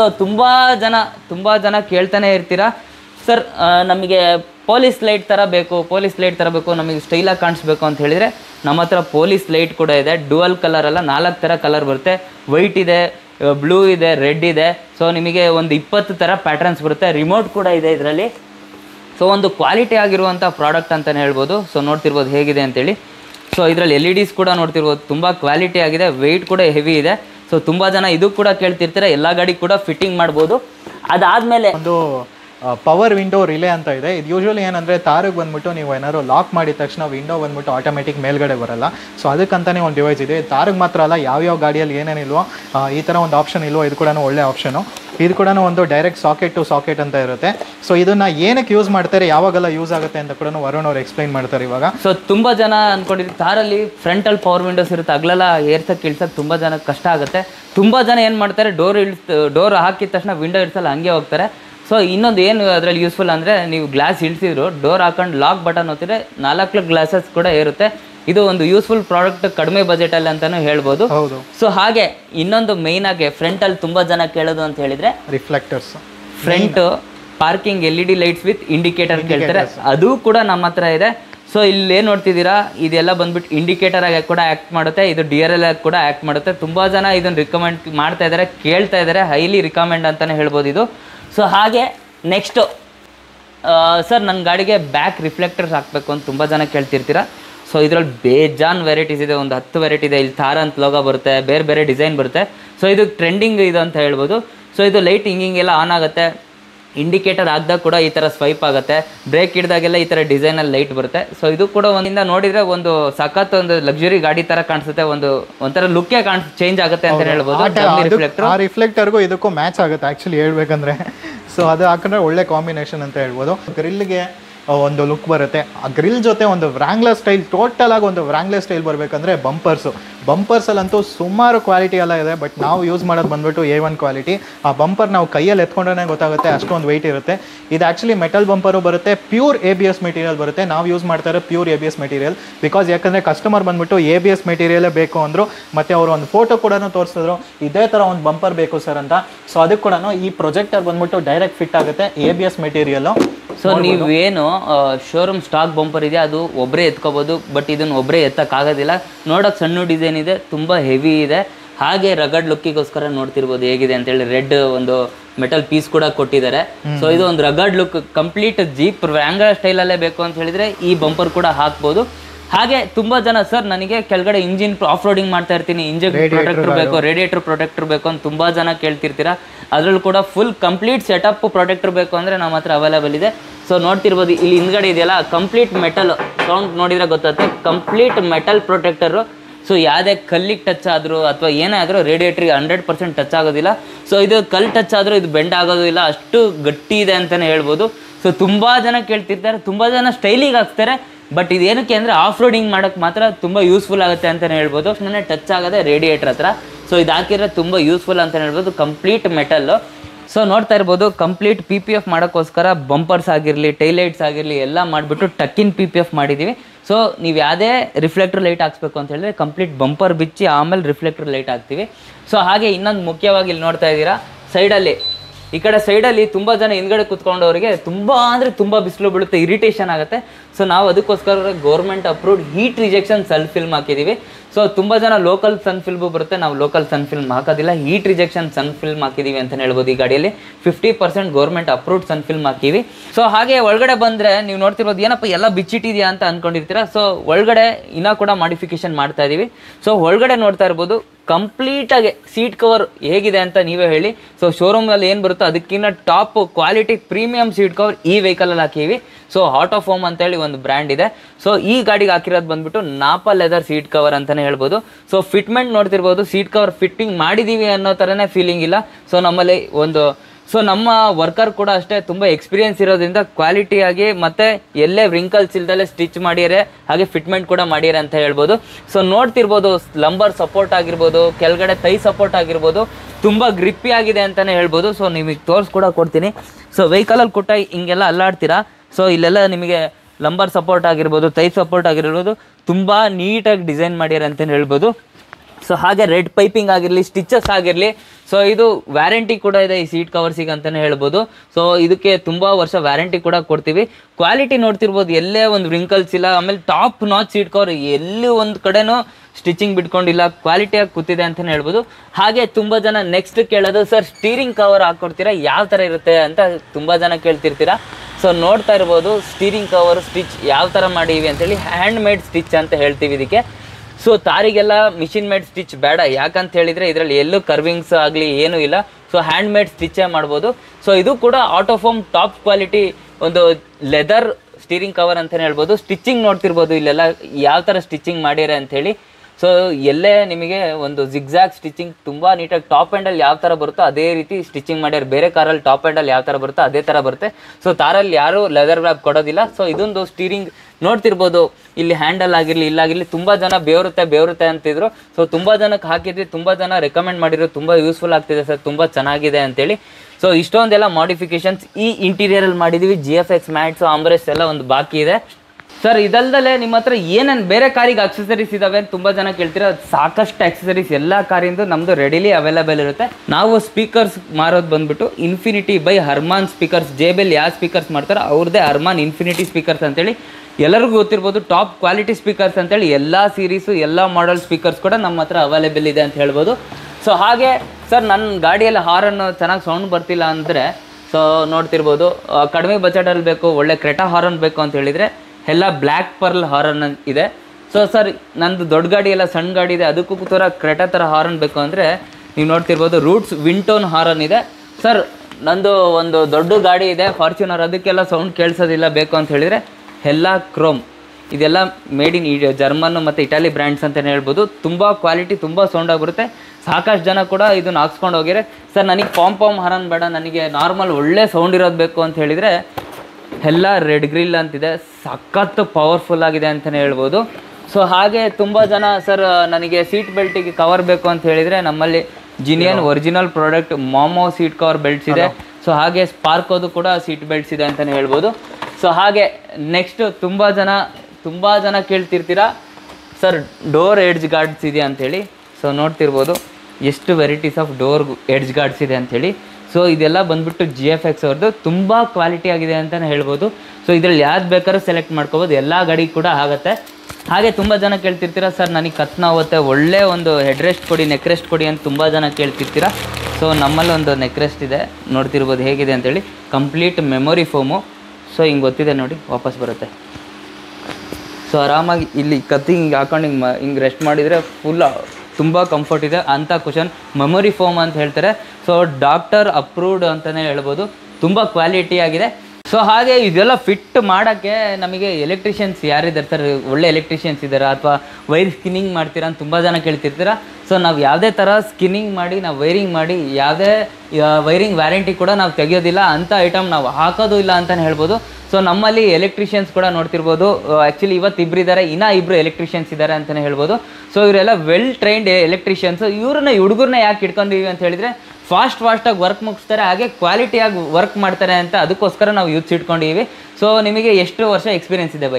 ತುಂಬ ಜನ ಕೇಳ್ತಾನೆ ಇರ್ತೀರಾ, ಸರ್ ನಮಗೆ ಪೊಲೀಸ್ ಲೈಟ್ ಥರ ಬೇಕು, ನಮಗೆ ಸ್ಟೈಲಾಗಿ ಕಾಣಿಸ್ಬೇಕು ಅಂತ ಹೇಳಿದರೆ ನಮ್ಮ ಹತ್ರ ಪೊಲೀಸ್ ಲೈಟ್ ಕೂಡ ಇದೆ. ಡುವಲ್ ಕಲರ್ ಅಲ್ಲ, 4 ಥರ ಕಲರ್ ಬರುತ್ತೆ. ವೈಟ್ ಇದೆ, ಬ್ಲೂ ಇದೆ, ರೆಡ್ ಇದೆ. ಸೊ ನಿಮಗೆ ಒಂದು 20 ಥರ ಪ್ಯಾಟರ್ನ್ಸ್ ಬರುತ್ತೆ. ರಿಮೋಟ್ ಕೂಡ ಇದೆ ಇದರಲ್ಲಿ. ಸೊ ಒಂದು ಕ್ವಾಲಿಟಿ ಆಗಿರುವಂಥ ಪ್ರಾಡಕ್ಟ್ ಅಂತಲೇ ಹೇಳ್ಬೋದು. ಸೊ ನೋಡ್ತಿರ್ಬೋದು ಹೇಗಿದೆ ಅಂತೇಳಿ. ಸೊ ಇದರಲ್ಲಿ LEDs ಕೂಡ ನೋಡ್ತಿರ್ಬೋದು, ತುಂಬ ಕ್ವಾಲಿಟಿ ಆಗಿದೆ. ವೆಯ್ಟ್ ಕೂಡ ಹೆವಿ ಇದೆ. ಸೊ ತುಂಬ ಜನ ಇದು ಕೂಡ ಕೇಳ್ತಿರ್ತಾರೆ, ಎಲ್ಲ ಗಾಡಿ ಕೂಡ ಫಿಟ್ಟಿಂಗ್ ಮಾಡ್ಬೋದು. ಅದಾದಮೇಲೆ ಒಂದು ಪವರ್ ವಿಂಡೋ ರಿಲೇ ಅಂತ ಇದೆ. ಇದು ಯೂಶ್ವಲಿ ಏನಂದರೆ ತಾರಿಗೆ ಬಂದ್ಬಿಟ್ಟು ನೀವು ಏನಾದ್ರು ಲಾಕ್ ಮಾಡಿದ ತಕ್ಷಣ ವಿಂಡೋ ಬಂದ್ಬಿಟ್ಟು ಆಟೋಮೆಟಿಕ್ ಮೇಲ್ಗಡೆ ಬರಲ್ಲ. ಸೊ ಅದಕ್ಕಂತಾನೆ ಒಂದು ಡಿವೈಸ್ ಇದೆ. ತಾರಿಗೆ ಮಾತ್ರ ಅಲ್ಲ, ಯಾವ್ಯಾವ ಗಾಡಿಯಲ್ಲಿ ಏನೇನಿಲ್ವೋ ಈ ಥರ ಒಂದು ಆಪ್ಷನ್ ಇಲ್ವೋ, ಇದು ಕೂಡ ಒಳ್ಳೆ ಆಪ್ಷನು. ಇದು ಕೂಡ ಒಂದು ಡೈರೆಕ್ಟ್ ಸಾಕೆಟ್ ಟು ಸಾಕೆಟ್ ಅಂತ ಇರುತ್ತೆ. ಸೊ ಇದನ್ನು ಏನಕ್ಕೆ ಯೂಸ್ ಮಾಡ್ತಾರೆ, ಯಾವಾಗೆಲ್ಲ ಯೂಸ್ ಆಗುತ್ತೆ ಅಂತ ಕೂಡ ವರುಣ್ ಅವ್ರು ಎಕ್ಸ್ಪ್ಲೈನ್ ಮಾಡ್ತಾರೆ ಇವಾಗ. ಸೊ ತುಂಬ ಜನ ಅಂದ್ಕೊಂಡಿದ್ದು ತಾರಲ್ಲಿ ಫ್ರಂಟಲ್ಲಿ ಪವರ್ ವಿಂಡೋಸ್ ಇರುತ್ತೆ, ಅಗಲೆಲ್ಲ ಏರ್ಸಕ್ಕೆ ಇಳ್ಸಕ್ಕೆ ತುಂಬ ಜನ ಕಷ್ಟ ಆಗುತ್ತೆ. ತುಂಬ ಜನ ಏನು ಮಾಡ್ತಾರೆ, ಡೋರ್ ಹಾಕಿದ ತಕ್ಷಣ ವಿಂಡೋ ಇಡ್ಸಲ್ಲ, ಹಂಗೆ ಹೋಗ್ತಾರೆ. ಸೊ ಇನ್ನೊಂದು ಏನು ಅದರಲ್ಲಿ ಯೂಸ್ಫುಲ್ ಅಂದರೆ, ನೀವು ಗ್ಲಾಸ್ ಇಳಿಸಿದ್ರು ಡೋರ್ ಹಾಕೊಂಡು ಲಾಕ್ ಬಟನ್ ಒತ್ತಿದ್ರೆ 4 ಗ್ಲಾಸಸ್ ಕೂಡ ಇರುತ್ತೆ. ಇದು ಒಂದು ಯೂಸ್ಫುಲ್ ಪ್ರಾಡಕ್ಟ್ ಕಡಿಮೆ ಬಜೆಟಲ್ಲಿ ಅಂತಲೂ ಹೇಳ್ಬೋದು. ಹೌದು. ಸೊ ಹಾಗೆ ಇನ್ನೊಂದು ಮೇಯ್ನಾಗಿ ಫ್ರಂಟಲ್ಲಿ ತುಂಬ ಜನ ಕೇಳೋದು ಅಂತ ಹೇಳಿದರೆ reflectors, front parking LED lights with indicator ಕೇಳ್ತಾರೆ. ಅದು ಕೂಡ ನಮ್ಮ ಹತ್ರ ಇದೆ. ಸೊ ಇಲ್ಲಿ ಏನು ನೋಡ್ತಿದ್ದೀರಾ, ಇದೆಲ್ಲ ಬಂದ್ಬಿಟ್ಟು ಇಂಡಿಕೇಟರ್ ಆಗಿ ಕೂಡ ಆ್ಯಕ್ಟ್ ಮಾಡುತ್ತೆ. ಇದು DRL ಆಗಿ ಕೂಡ ಆ್ಯಕ್ಟ್ ಮಾಡುತ್ತೆ. ತುಂಬ ಜನ ಇದನ್ನು ರಿಕಮೆಂಡ್ ಮಾಡ್ತಾ ಇದ್ದಾರೆ, ಕೇಳ್ತಾ ಇದ್ದಾರೆ. ಹೈಲಿ ರಿಕಮೆಂಡ್ ಅಂತಲೇ ಹೇಳ್ಬೋದು ಇದು. ಸೊ ಹಾಗೆ ನೆಕ್ಸ್ಟು ಸರ್ ನನ್ನ ಗಾಡಿಗೆ ಬ್ಯಾಕ್ ರಿಫ್ಲೆಕ್ಟರ್ಸ್ ಹಾಕಬೇಕು ಅಂತ ತುಂಬ ಜನ ಕೇಳ್ತಿರ್ತೀರ. ಸೊ ಇದರಲ್ಲಿ ಬೇಜಾನ್ ವೆರೈಟೀಸ್ ಇದೆ, ಒಂದು 10 ವೆರೈಟಿ ಇದೆ. ಇಲ್ಲಿ ಥಾರ್ ಅಂತ ಲೋಗೋ ಬರುತ್ತೆ, ಬೇರೆ ಬೇರೆ ಡಿಸೈನ್ ಬರುತ್ತೆ. ಸೊ ಇದು ಟ್ರೆಂಡಿಂಗ್ ಇದು ಅಂತ ಹೇಳ್ಬೋದು. ಸೊ ಇದು ಲೈಟ್ ಹಿಂಗೆಲ್ಲ ಆನ್ ಆಗುತ್ತೆ. ಇಂಡಿಕೇಟರ್ ಹಾಕಿದಾಗ ಕೂಡ ಈ ಥರ ಸ್ವೈಪ್ ಆಗುತ್ತೆ. ಬ್ರೇಕ್ ಹಿಡಿದಾಗೆಲ್ಲ ಈ ಥರ ಡಿಸೈನಲ್ಲಿ ಲೈಟ್ ಬರುತ್ತೆ. ಸೊ ಇದು ಕೂಡ ಒಂದಿಂದ ನೋಡಿದರೆ ಒಂದು ಸಖತ್ ಒಂದು ಲಕ್ಸುರಿ ಗಾಡಿ ಥರ ಕಾಣಿಸುತ್ತೆ. ಒಂಥರ ಲುಕ್ಕೇ ಚೇಂಜ್ ಆಗುತ್ತೆ ಅಂತ ಹೇಳ್ಬೋದು. ಆ ರಿಫ್ಲೆಕ್ಟರ್ಗೂ ಇದಕ್ಕೂ ಮ್ಯಾಚ್ ಆಗುತ್ತೆ ಆ್ಯಕ್ಚುಲಿ ಹೇಳ್ಬೇಕಂದ್ರೆ. ಸೊ ಅದು ಹಾಕೊಂಡ್ರೆ ಒಳ್ಳೆ ಕಾಂಬಿನೇಷನ್ ಅಂತ ಹೇಳ್ಬೋದು. ಗ್ರಿಲ್ಗೆ ಒಂದು ಲುಕ್ ಬರುತ್ತೆ. ಆ ಗ್ರಿಲ್ ಜೊತೆ ಒಂದು ವ್ರಾಂಗ್ಲರ್ ಸ್ಟೈಲ್, ಟೋಟಲ್ ಆಗಿ ಒಂದು ವ್ರಾಂಗ್ಲರ್ ಸ್ಟೈಲ್ ಬರಬೇಕಂದ್ರೆ ಬಂಪರ್ಸಲ್ಲಂತೂ ಸುಮಾರು ಕ್ವಾಲಿಟಿ ಎಲ್ಲ ಇದೆ. ಬಟ್ ನಾವು ಯೂಸ್ ಮಾಡೋದು ಬಂದ್ಬಿಟ್ಟು A1 ಕ್ವಾಲಿಟಿ. ಆ ಬಂಪರ್ ನಾವು ಕೈಯಲ್ಲಿ ಎತ್ಕೊಂಡ್ರೆ ಗೊತ್ತಾಗುತ್ತೆ, ಅಷ್ಟೊಂದು ವೆಯ್ಟ್ ಇರುತ್ತೆ. ಇದು ಆ್ಯಕ್ಚುಲಿ ಮೆಟಲ್ ಬಂಪರು ಬರುತ್ತೆ, ಪ್ಯೂರ್ ABS ಮೆಟೀರಿಯಲ್ ಬರುತ್ತೆ. ನಾವು ಯೂಸ್ ಮಾಡ್ತಾರೆ ಪ್ಯೂರ್ ABS ಮೆಟೀರಿಯಲ್. ಬಿಕಾಸ್ ಯಾಕಂದರೆ ಕಸ್ಟಮರ್ ಬಂದ್ಬಿಟ್ಟು ABS ಮೆಟೀರಿಯಲೇ ಬೇಕು ಅಂದರು. ಮತ್ತು ಅವರು ಒಂದು ಫೋಟೋ ಕೂಡ ತೋರಿಸಿದ್ರು, ಇದೇ ಥರ ಒಂದು ಬಂಪರ್ ಬೇಕು ಸರ್ ಅಂತ. ಸೊ ಅದಕ್ಕೆ ಕೂಡ ಈ ಪ್ರೊಜೆಕ್ಟರ್ ಬಂದ್ಬಿಟ್ಟು ಡೈರೆಕ್ಟ್ ಫಿಟ್ ಆಗುತ್ತೆ, ABS ಮೆಟೀರಿಯಲ್ಲು. ಸೊ ನೀವೇನು ಶೋರೂಮ್ ಸ್ಟಾಕ್ ಬಂಪರ್ ಇದೆ ಅದು ಒಬ್ಬರೇ ಎತ್ಕೋಬೋದು. ಬಟ್ ಇದನ್ನು ಒಬ್ಬರೇ ಎತ್ತಕ್ಕಾಗೋದಿಲ್ಲ. ನೋಡೋಕೆ ಸಣ್ಣ ಡಿಸೈನ್ ಇದೆ, ತುಂಬ ಹೆವಿ ಇದೆ. ಹಾಗೆ ರಗಡ್ ಲುಕ್ಕಿಗೋಸ್ಕರ ನೋಡ್ತಿರ್ಬೋದು ಹೇಗಿದೆ ಅಂತೇಳಿ. ರೆಡ್ ಒಂದು ಮೆಟಲ್ ಪೀಸ್ ಕೂಡ ಕೊಟ್ಟಿದ್ದಾರೆ. ಸೊ ಇದು ಒಂದು rugged look, complete Jeep Wrangler ಸ್ಟೈಲಲ್ಲೇ ಬೇಕು ಅಂತ ಹೇಳಿದರೆ ಈ ಬಂಪರ್ ಕೂಡ ಹಾಕ್ಬೋದು. ಹಾಗೆ ತುಂಬ ಜನ ಸರ್ ನನಗೆ ಕೆಳಗಡೆ ಇಂಜಿನ್ ಆಫ್ ರೋಡಿಂಗ್ ಮಾಡ್ತಾ ಇರ್ತೀನಿ, ಇಂಜಿನ್ ಪ್ರೊಟೆಕ್ಟರ್ ಬೇಕು, ರೇಡಿಯೇಟರ್ ಪ್ರೊಟೆಕ್ಟರ್ ಬೇಕು ಅಂತ ತುಂಬ ಜನ ಕೇಳ್ತಿರ್ತೀರಾ. ಅದರಲ್ಲೂ ಕೂಡ ಫುಲ್ ಕಂಪ್ಲೀಟ್ ಸೆಟಪ್ ಪ್ರೊಟೆಕ್ಟರ್ ಬೇಕು ಅಂದರೆ ನಮ್ಮ ಹತ್ರ ಅವೈಲೇಬಲ್ ಇದೆ. ಸೊ ನೋಡ್ತಿರ್ಬೋದು ಇಲ್ಲಿ ಹಿಂದ್ಗಡೆ ಇದೆಯಲ್ಲ ಕಂಪ್ಲೀಟ್ ಮೆಟಲ್, ಸೌಂಡ್ ನೋಡಿದರೆ ಗೊತ್ತಾಗುತ್ತೆ, ಕಂಪ್ಲೀಟ್ ಮೆಟಲ್ ಪ್ರೊಟೆಕ್ಟರು. ಸೊ ಯಾವುದೇ ಕಲ್ಲಿಗೆ ಟಚ್ ಆದರೂ ಅಥವಾ ಏನೇ ಆದರೂ ರೇಡಿಯೇಟ್ರಿಗೆ 100% ಟಚ್ ಆಗೋದಿಲ್ಲ. ಸೊ ಇದು ಕಲ್ಲು ಟಚ್ ಆದರೂ ಇದು ಬೆಂಡ್ ಆಗೋದಿಲ್ಲ, ಅಷ್ಟು ಗಟ್ಟಿ ಇದೆ ಅಂತಲೇ ಹೇಳ್ಬೋದು. ಸೊ ತುಂಬ ಜನ ಕೇಳ್ತಿರ್ತಾರೆ, ತುಂಬ ಜನ ಸ್ಟೈಲಿಗೆ ಹಾಕ್ತಾರೆ, ಬಟ್ ಇದೇನಕ್ಕೆ ಅಂದರೆ ಆಫ್ ರೋಡಿಂಗ್ ಮಾಡೋಕ್ಕೆ ಮಾತ್ರ ತುಂಬ ಯೂಸ್ಫುಲ್ ಆಗುತ್ತೆ ಅಂತಲೇ ಹೇಳ್ಬೋದು. ಸುಮ್ಮನೆ ಟಚ್ ಆಗೋದೆ ರೇಡಿಯೇಟ್ರ್ ಹತ್ರ. ಸೊ ಇದು ಹಾಕಿದ್ರೆ ತುಂಬ ಯೂಸ್ಫುಲ್ ಅಂತಲೇ ಹೇಳ್ಬೋದು. Complete metal. ಸೊ ನೋಡ್ತಾ ಇರ್ಬೋದು, ಕಂಪ್ಲೀಟ್ PPF ಮಾಡೋಕ್ಕೋಸ್ಕರ ಬಂಪರ್ಸ್ ಆಗಿರಲಿ, ಟೈಲೈಟ್ಸ್ ಆಗಿರಲಿ ಎಲ್ಲ ಮಾಡಿಬಿಟ್ಟು ಟಕ್ಕಿನ್ PPF ಮಾಡಿದ್ದೀವಿ. ಸೊ ನೀವು ಯಾವುದೇ ರಿಫ್ಲೆಕ್ಟರ್ ಲೈಟ್ ಹಾಕ್ಸ್ಬೇಕು ಅಂತ ಹೇಳಿದ್ರೆ ಕಂಪ್ಲೀಟ್ ಬಂಪರ್ ಬಿಚ್ಚಿ ಆಮೇಲೆ ರಿಫ್ಲೆಕ್ಟರ್ ಲೈಟ್ ಹಾಕ್ತೀವಿ. ಸೊ ಹಾಗೆ ಇನ್ನೊಂದು ಮುಖ್ಯವಾಗಿ ಇಲ್ಲಿ ನೋಡ್ತಾ ಇದ್ದೀರಾ, ಸೈಡಲ್ಲಿ ಈ ಕಡೆ ಸೈಡಲ್ಲಿ ತುಂಬ ಜನ ಹಿಂದ್ಗಡೆ ಕೂತ್ಕೊಂಡವರಿಗೆ ತುಂಬ ಅಂದರೆ ತುಂಬ ಬಿಸಿಲು ಬೀಳುತ್ತೆ, ಇರಿಟೇಷನ್ ಆಗುತ್ತೆ. ಸೊ ನಾವು ಅದಕ್ಕೋಸ್ಕರ government approved heat rejection sun film ಹಾಕಿದ್ದೀವಿ. ಸೊ ತುಂಬ ಜನ ಲೋಕಲ್ ಸನ್ ಫಿಲ್ಮು ಬರುತ್ತೆ, ನಾವು ಲೋಕಲ್ ಸನ್ ಫಿಲ್ಮ್ ಹಾಕೋದಿಲ್ಲ, ಹೀಟ್ ರಿಜೆಕ್ಷನ್ ಸನ್ ಫಿಲ್ಮ್ ಹಾಕಿದ್ದೀವಿ ಅಂತಲೇ ಹೇಳ್ಬೋದು. ಈ ಗಾಡಿಯಲ್ಲಿ 50% ಗೌರ್ಮೆಂಟ್ ಅಪ್ರೂವ್ಡ್ ಸನ್ ಫಿಲ್ಮ್ ಹಾಕಿವಿ. ಸೊ ಹಾಗೆ ಒಳಗಡೆ ಬಂದರೆ ನೀವು ನೋಡ್ತಿರ್ಬೋದು, ಏನಪ್ಪ ಎಲ್ಲ ಬಿಚ್ಚಿಟ್ಟಿದೆಯಾ ಅಂತ ಅಂದ್ಕೊಂಡಿರ್ತೀರಾ. ಸೊ ಒಳಗಡೆ ಇನ್ನೂ ಕೂಡ ಮಾಡಿಫಿಕೇಶನ್ ಮಾಡ್ತಾ ಇದ್ದೀವಿ. ಸೊ ಒಳಗಡೆ ನೋಡ್ತಾ ಇರ್ಬೋದು, ಕಂಪ್ಲೀಟಾಗಿ ಸೀಟ್ ಕವರ್ ಹೇಗಿದೆ ಅಂತ ನೀವೇ ಹೇಳಿ. ಸೊ ಶೋರೂಮಲ್ಲಿ ಏನು ಬರುತ್ತೋ ಅದಕ್ಕಿಂತ top quality premium seat cover ಈ ವೆಹಿಕಲಲ್ಲಿ ಹಾಕಿವಿ. ಸೊ ಹಾಟ್ ಆಫ್ ಹೋಮ್ ಅಂತೇಳಿ ಒಂದು ಬ್ರ್ಯಾಂಡ್ ಇದೆ. ಸೊ ಈ ಗಾಡಿಗೆ ಹಾಕಿರೋದು ಬಂದ್ಬಿಟ್ಟು ನಾಪಾ ಲೆದರ್ ಸೀಟ್ ಕವರ್ ಅಂತಲೇ ಹೇಳ್ಬೋದು. ಸೊ ಫಿಟ್ಮೆಂಟ್ ನೋಡ್ತಿರ್ಬೋದು, ಸೀಟ್ ಕವರ್ ಫಿಟ್ಟಿಂಗ್ ಮಾಡಿದ್ದೀವಿ ಅನ್ನೋ ಥರನೇ ಫೀಲಿಂಗ್ ಇಲ್ಲ. ಸೊ ನಮ್ಮಲ್ಲಿ ನಮ್ಮ ವರ್ಕರ್ ಕೂಡ ಅಷ್ಟೇ ತುಂಬ ಎಕ್ಸ್ಪೀರಿಯನ್ಸ್ ಇರೋದ್ರಿಂದ ಕ್ವಾಲಿಟಿಯಾಗಿ ಮತ್ತು ಎಲ್ಲೇ ರಿಂಕಲ್ಸ್ ಇಲ್ದಲ್ಲೇ ಸ್ಟಿಚ್ ಮಾಡಿದ್ದಾರೆ, ಹಾಗೆ ಫಿಟ್ಮೆಂಟ್ ಕೂಡ ಮಾಡಿದ್ದಾರೆ ಅಂತ ಹೇಳ್ಬೋದು. ಸೊ ನೋಡ್ತಿರ್ಬೋದು, ಲಂಬರ್ ಸಪೋರ್ಟ್ ಆಗಿರ್ಬೋದು, ಕೆಳಗಡೆ ತೈ ಸಪೋರ್ಟ್ ಆಗಿರ್ಬೋದು, ತುಂಬ ಗ್ರಿಪ್ಪಿ ಆಗಿದೆ ಅಂತಲೇ ಹೇಳ್ಬೋದು. ಸೊ ನಿಮಗೆ ಕೂಡ ಕೊಡ್ತೀನಿ. ಸೊ ವೆಹಿಕಲಲ್ಲಿ ಕೊಟ್ಟ ಹಿಂಗೆಲ್ಲ ಅಲ್ಲಾಡ್ತೀರಾ. ಸೊ ಇಲ್ಲೆಲ್ಲ ನಿಮಗೆ ಲಂಬರ್ ಸಪೋರ್ಟ್ ಆಗಿರ್ಬೋದು, ತೈ ಸಪೋರ್ಟ್ ಆಗಿರ್ಬೋದು, ತುಂಬ ನೀಟಾಗಿ ಡಿಸೈನ್ ಮಾಡ್ಯಾರ ಅಂತಲೇ ಹೇಳ್ಬೋದು. ಸೊ ಹಾಗೆ ರೆಡ್ ಪೈಪಿಂಗ್ ಆಗಿರಲಿ, ಸ್ಟಿಚಸ್ ಆಗಿರಲಿ, ಸೊ ಇದು ವ್ಯಾರಂಟಿ ಕೂಡ ಇದೆ ಈ ಸೀಟ್ ಕವರ್ಸಿಗೆ ಅಂತಲೇ ಹೇಳ್ಬೋದು. ಸೊ ಇದಕ್ಕೆ ತುಂಬ ವರ್ಷ ವ್ಯಾರಂಟಿ ಕೂಡ ಕೊಡ್ತೀವಿ. ಕ್ವಾಲಿಟಿ ನೋಡ್ತಿರ್ಬೋದು, ಎಲ್ಲೇ ಒಂದು ರಿಂಕಲ್ಸ್ ಇಲ್ಲ. ಆಮೇಲೆ ಟಾಪ್ ನಾಚ್ ಸೀಟ್ ಕವರ್ ಎಲ್ಲಿ ಒಂದು ಕಡೆನೂ ಸ್ಟಿಚಿಂಗ್ ಬಿಟ್ಕೊಂಡಿಲ್ಲ, ಕ್ವಾಲಿಟಿಯಾಗಿ ಕೂತಿದೆ ಅಂತಲೇ ಹೇಳ್ಬೋದು. ಹಾಗೆ ತುಂಬ ಜನ ನೆಕ್ಸ್ಟ್ ಕೇಳೋದು, ಸರ್ ಸ್ಟೀರಿಂಗ್ ಕವರ್ ಹಾಕ್ಕೊಡ್ತೀರಾ, ಯಾವ ಥರ ಇರುತ್ತೆ ಅಂತ ತುಂಬ ಜನ ಕೇಳ್ತಿರ್ತೀರಾ. ಸೊ ನೋಡ್ತಾ ಇರ್ಬೋದು, ಸ್ಟೀರಿಂಗ್ ಕವರ್ ಸ್ಟಿಚ್ ಯಾವ ಥರ ಮಾಡೀವಿ ಅಂತೇಳಿ ಹ್ಯಾಂಡ್ ಮೇಡ್ ಸ್ಟಿಚ್ ಅಂತ ಹೇಳ್ತೀವಿ ಇದಕ್ಕೆ. ಸೊ ತಾರಿಗೆಲ್ಲ ಮಿಷಿನ್ ಮೇಡ್ ಸ್ಟಿಚ್ ಬೇಡ, ಯಾಕಂತ ಹೇಳಿದರೆ ಇದರಲ್ಲಿ ಎಲ್ಲೂ ಕರ್ವಿಂಗ್ಸ್ ಆಗಲಿ ಏನೂ ಇಲ್ಲ. ಸೊ ಹ್ಯಾಂಡ್ ಮೇಡ್ ಸ್ಟಿಚ್ಚೇ ಮಾಡ್ಬೋದು. ಸೊ ಇದು ಕೂಡ out of home top quality ಒಂದು ಲೆದರ್ ಸ್ಟೀರಿಂಗ್ ಕವರ್ ಅಂತಲೇ ಹೇಳ್ಬೋದು. ಸ್ಟಿಚಿಂಗ್ ನೋಡ್ತಿರ್ಬೋದು ಇಲ್ಲೆಲ್ಲ ಯಾವ ಥರ ಸ್ಟಿಚಿಂಗ್ ಮಾಡ್ಯಾರೆ ಅಂಥೇಳಿ. ಸೊ ಎಲ್ಲೇ ನಿಮಗೆ ಒಂದು ಜಿಗ್ಜಾಗ್ ಸ್ಟಿಚಿಂಗ್ ತುಂಬ ನೀಟಾಗಿ ಟಾಪ್ ಆ್ಯಂಡಲ್ಲಿ ಯಾವ ಥರ ಬರುತ್ತೋ ಅದೇ ರೀತಿ ಸ್ಟಿಚಿಂಗ್ ಮಾಡ್ಯಾರ. ಬೇರೆ ಕಾರಲ್ಲಿ ಟಾಪ್ ಆ್ಯಂಡಲ್ಲಿ ಯಾವ ಥರ ಬರುತ್ತೋ ಅದೇ ಥರ ಬರುತ್ತೆ. ಸೊ ತಾರಲ್ಲಿ ಯಾರೂ ಲೆದರ್ ವ್ಯಾಪ್ ಕೊಡೋದಿಲ್ಲ. ಸೊ ಇದೊಂದು ಸ್ಟೀರಿಂಗ್ ನೋಡ್ತಿರ್ಬೋದು, ಇಲ್ಲಿ ಹ್ಯಾಂಡಲ್ ಆಗಿರಲಿ ಇಲ್ಲಾಗಿರಲಿ ತುಂಬ ಜನ ಬೇವರುತ್ತೆ ಅಂತಿದ್ರು. ಸೊ ತುಂಬ ಜನಕ್ಕೆ ಹಾಕಿದ್ವಿ, ತುಂಬ ಜನ ರೆಕಮೆಂಡ್ ಮಾಡಿದ್ರು, ತುಂಬ ಯೂಸ್ಫುಲ್ ಆಗ್ತಿದೆ ಸರ್, ತುಂಬ ಚೆನ್ನಾಗಿದೆ ಅಂತೇಳಿ. ಸೊ ಇಷ್ಟೊಂದೆಲ್ಲ ಮಾಡಿಫಿಕೇಷನ್ಸ್ ಈ ಇಂಟೀರಿಯರಲ್ಲಿ ಮಾಡಿದ್ದೀವಿ. GFX ಮ್ಯಾಟ್ಸು, ಆಂಬ್ರೆಸ್ ಎಲ್ಲ ಒಂದು ಬಾಕಿ ಇದೆ. ಸರ್ ಇದಲ್ದಲ್ಲೇ ನಿಮ್ಮ ಹತ್ರ ಏನೇನು ಬೇರೆ ಕಾರಿಗೆ ಅಕ್ಸೆಸರೀಸ್ ಇದ್ದಾವೆ ಅಂತ ತುಂಬ ಜನ ಕೇಳ್ತೀರಾ. ಸಾಕಷ್ಟು ಅಕ್ಸೆಸರೀಸ್ ಎಲ್ಲ ಕಾರಿಂದು ನಮ್ಮದು ರೆಡಿಲಿ ಅವೈಲೇಬಲ್ ಇರುತ್ತೆ. ನಾವು ಸ್ಪೀಕರ್ಸ್ ಮಾರೋದು ಬಂದುಬಿಟ್ಟು Infinity by Harman speakers. JBL ಯಾವ ಸ್ಪೀಕರ್ಸ್ ಮಾಡ್ತಾರೋ ಅವ್ರದ್ದೇ ಹರ್ಮಾನ್ ಇನ್ಫಿನಿಟಿ ಸ್ಪೀಕರ್ಸ್ ಅಂತೇಳಿ ಎಲ್ಲರಿಗೂ ಗೊತ್ತಿರ್ಬೋದು. ಟಾಪ್ ಕ್ವಾಲಿಟಿ ಸ್ಪೀಕರ್ಸ್ ಅಂತೇಳಿ ಎಲ್ಲ ಸೀರೀಸು ಎಲ್ಲ ಮಾಡಲ್ ಸ್ಪೀಕರ್ಸ್ ಕೂಡ ನಮ್ಮ ಹತ್ರ ಅವೈಲೇಬಲ್ ಇದೆ ಅಂತ ಹೇಳ್ಬೋದು. ಸೊ ಹಾಗೆ ಸರ್ ನನ್ನ ಗಾಡಿಯಲ್ಲಿ ಹಾರನ್ನು ಚೆನ್ನಾಗಿ ಸೌಂಡ್ ಬರ್ತಿಲ್ಲ ಅಂದರೆ, ಸೊ ನೋಡ್ತಿರ್ಬೋದು, ಕಡಿಮೆ ಬಜೆಟಲ್ಲಿ ಬೇಕು, ಒಳ್ಳೆ ಕ್ರೆಟಾ ಹಾರನ್ ಬೇಕು ಅಂತ ಹೇಳಿದರೆ ಎಲ್ಲ ಬ್ಲ್ಯಾಕ್ ಪರ್ಲ್ ಹಾರನ್ ಇದೆ. ಸೊ ಸರ್ ನಂದು ದೊಡ್ಡ ಗಾಡಿ ಎಲ್ಲ ಸಣ್ಣ ಗಾಡಿ ಇದೆ, ಅದಕ್ಕೂ ಥರ ಕ್ರೆಟಾ ಥರ ಹಾರನ್ ಬೇಕು ಅಂದರೆ ನೀವು ನೋಡ್ತಿರ್ಬೋದು ರೂಟ್ಸ್ ವಿಂಟೋನ್ ಹಾರನ್ ಇದೆ. ಸರ್ ನಂದು ಒಂದು ದೊಡ್ಡ ಗಾಡಿ ಇದೆ ಫಾರ್ಚುನರ್, ಅದಕ್ಕೆಲ್ಲ ಸೌಂಡ್ ಕೇಳಿಸೋದಿಲ್ಲ ಬೇಕು ಅಂತ ಹೇಳಿದರೆ ಹೆಲ್ಲಾ ಕ್ರೋಮ್, ಇದೆಲ್ಲ ಮೇಡ್ ಇನ್ ಜರ್ಮನ್ ಮತ್ತು ಇಟಾಲಿ ಬ್ರ್ಯಾಂಡ್ಸ್ ಅಂತಲೇ ಹೇಳ್ಬೋದು. ತುಂಬ ಕ್ವಾಲಿಟಿ, ತುಂಬ ಸೌಂಡಾಗಿ ಬರುತ್ತೆ. ಸಾಕಷ್ಟು ಜನ ಕೂಡ ಇದನ್ನು ಹಾಕ್ಸ್ಕೊಂಡು ಹೋಗಿರೆ. ಸರ್ ನನಗೆ ಪಾಮ್ ಹಾರನ್ ಬೇಡ, ನನಗೆ ನಾರ್ಮಲ್ ಒಳ್ಳೆ ಸೌಂಡ್ ಇರೋದು ಬೇಕು ಅಂತ ಹೇಳಿದರೆ ಎಲ್ಲ ರೆಡ್ ಗ್ರಿಲ್ ಅಂತಿದೆ, ಸಖತ್ತು ಪವರ್ಫುಲ್ ಆಗಿದೆ ಅಂತಲೇ ಹೇಳ್ಬೋದು. ಸೊ ಹಾಗೆ ತುಂಬ ಜನ ಸರ್ ನನಗೆ ಸೀಟ್ ಬೆಲ್ಟಿಗೆ ಕವರ್ ಬೇಕು ಅಂತ ಹೇಳಿದರೆ ನಮ್ಮಲ್ಲಿ genuine original product Momo seat cover belts ಇದೆ. ಸೊ ಹಾಗೆ ಸ್ಪಾರ್ಕೋದು ಕೂಡ ಸೀಟ್ ಬೆಲ್ಟ್ಸ್ ಇದೆ ಅಂತಲೇ ಹೇಳ್ಬೋದು. ಸೊ ಹಾಗೆ ನೆಕ್ಸ್ಟ್ ತುಂಬ ಜನ ಕೇಳ್ತಿರ್ತೀರಾ ಸರ್ ಡೋರ್ ಎಡ್ಜ್ ಗಾರ್ಡ್ಸ್ ಇದೆ ಅಂಥೇಳಿ. ಸೊ ನೋಡ್ತಿರ್ಬೋದು ಎಷ್ಟು varieties of door edge guards ಇದೆ ಅಂಥೇಳಿ. ಸೊ ಇದೆಲ್ಲ ಬಂದುಬಿಟ್ಟು GFX ಅವ್ರದ್ದು ತುಂಬ ಕ್ವಾಲಿಟಿ ಆಗಿದೆ ಅಂತಲೇ ಹೇಳ್ಬೋದು. ಸೊ ಇದರಲ್ಲಿ ಯಾವ್ದು ಬೇಕಾದ್ರೂ ಸೆಲೆಕ್ಟ್ ಮಾಡ್ಕೋಬೋದು, ಎಲ್ಲ ಗಾಡಿ ಕೂಡ ಆಗುತ್ತೆ. ಹಾಗೆ ತುಂಬ ಜನ ಕೇಳ್ತಿರ್ತೀರ ಸರ್ ನನಗೆ ಕತ್ ನೋವುತ್ತೆ, ಒಳ್ಳೆ ಒಂದು ಹೆಡ್ ರೆಸ್ಟ್ ಕೊಡಿ, ನೆಕ್ ರೆಸ್ಟ್ ಕೊಡಿ ಅಂತ ತುಂಬ ಜನ ಕೇಳ್ತಿರ್ತೀರ. ಸೊ ನಮ್ಮಲ್ಲಿ ಒಂದು ನೆಕ್ ರೆಸ್ಟ್ ಇದೆ, ನೋಡ್ತಿರ್ಬೋದು ಹೇಗಿದೆ ಅಂತೇಳಿ. Complete memory foam. ಸೊ ಹಿಂಗೆ ಗೊತ್ತಿದೆ ನೋಡಿ, ವಾಪಸ್ ಬರುತ್ತೆ. ಸೊ ಆರಾಮಾಗಿ ಇಲ್ಲಿ ಕತ್ತಿ ಹಿಂಗೆ ಹಾಕೊಂಡು ಹಿಂಗೆ ರೆಸ್ಟ್ ಮಾಡಿದರೆ ಫುಲ್ ತುಂಬ ಕಂಫರ್ಟ್ ಇದೆ ಅಂಥ ಕುಷನ್. ಮೆಮೊರಿ ಫೋಮ್ ಅಂತ ಹೇಳ್ತಾರೆ. ಸೊ ಡಾಕ್ಟರ್ ಅಪ್ರೂವ್ಡ್ ಅಂತಲೇ ಹೇಳ್ಬೋದು, ತುಂಬ ಕ್ವಾಲಿಟಿ ಆಗಿದೆ. ಸೊ ಸೊ ಹಾಗೆ ಇದೆಲ್ಲ ಫಿಟ್ ಮಾಡೋಕ್ಕೆ ನಮಗೆ ಎಲೆಕ್ಟ್ರಿಷಿಯನ್ಸ್ ಯಾರಿದ್ದಾರೆ ಸರ್, ಒಳ್ಳೆ ಎಲೆಕ್ಟ್ರಿಷಿಯನ್ಸ್ ಇದ್ದಾರಾ ಅಥವಾ ವೈರ್ ಸ್ಕಿನ್ನಿಂಗ್ ಮಾಡ್ತೀರಾ ಅಂತ ತುಂಬ ಜನ ಕೇಳ್ತಿರ್ತೀರಾ. ಸೊ ನಾವು ಯಾವುದೇ ಥರ ಸ್ಕಿನ್ನಿಂಗ್ ಮಾಡಿ ನಾವು ವೈರಿಂಗ್ ಮಾಡಿ ಯಾವುದೇ ವೈರಿಂಗ್ ವ್ಯಾರಂಟಿ ಕೂಡ ನಾವು ತೆಗೆಯೋದಿಲ್ಲ, ಅಂಥ ಐಟಮ್ ನಾವು ಹಾಕೋದು ಇಲ್ಲ ಅಂತಲೇ ಹೇಳ್ಬೋದು. ಸೊ ನಮ್ಮಲ್ಲಿ ಎಲೆಕ್ಟ್ರಿಷಿಯನ್ಸ್ ಕೂಡ ನೋಡ್ತಿರ್ಬೋದು. ಆ್ಯಕ್ಚುಲಿ ಇವತ್ತು ಇಬ್ಬರು ಇದ್ದಾರೆ, ಇನ್ನೂ ಇಬ್ಬರು ಎಲೆಕ್ಟ್ರಿಷಿಯನ್ಸ್ ಇದ್ದಾರೆ ಅಂತಲೇ ಹೇಳ್ಬೋದು. ಸೊ ಇವರೆಲ್ಲ ವೆಲ್ ಟ್ರೈನ್ಡ್ ಎಲೆಕ್ಟ್ರಿಷಿಯನ್ಸ್. ಹುಡುಗರನ್ನ ಯಾಕೆ ಇಟ್ಕೊಂಡಿವಿ ಅಂತ ಹೇಳಿದರೆ ಫಾಸ್ಟಾಗಿ ವರ್ಕ್ ಮುಗಿಸ್ತಾರೆ, ಹಾಗೆ ಕ್ವಾಲಿಟಿಯಾಗಿ ವರ್ಕ್ ಮಾಡ್ತಾರೆ ಅಂತ, ಅದಕ್ಕೋಸ್ಕರ ನಾವು ಯೂತ್ಸ್ ಇಟ್ಕೊಂಡಿದ್ದೀವಿ. ಸೊ ನಿಮಗೆ ಎಷ್ಟು ವರ್ಷ ಎಕ್ಸ್ಪೀರಿಯನ್ಸ್ ಇದೆ ಬೈ?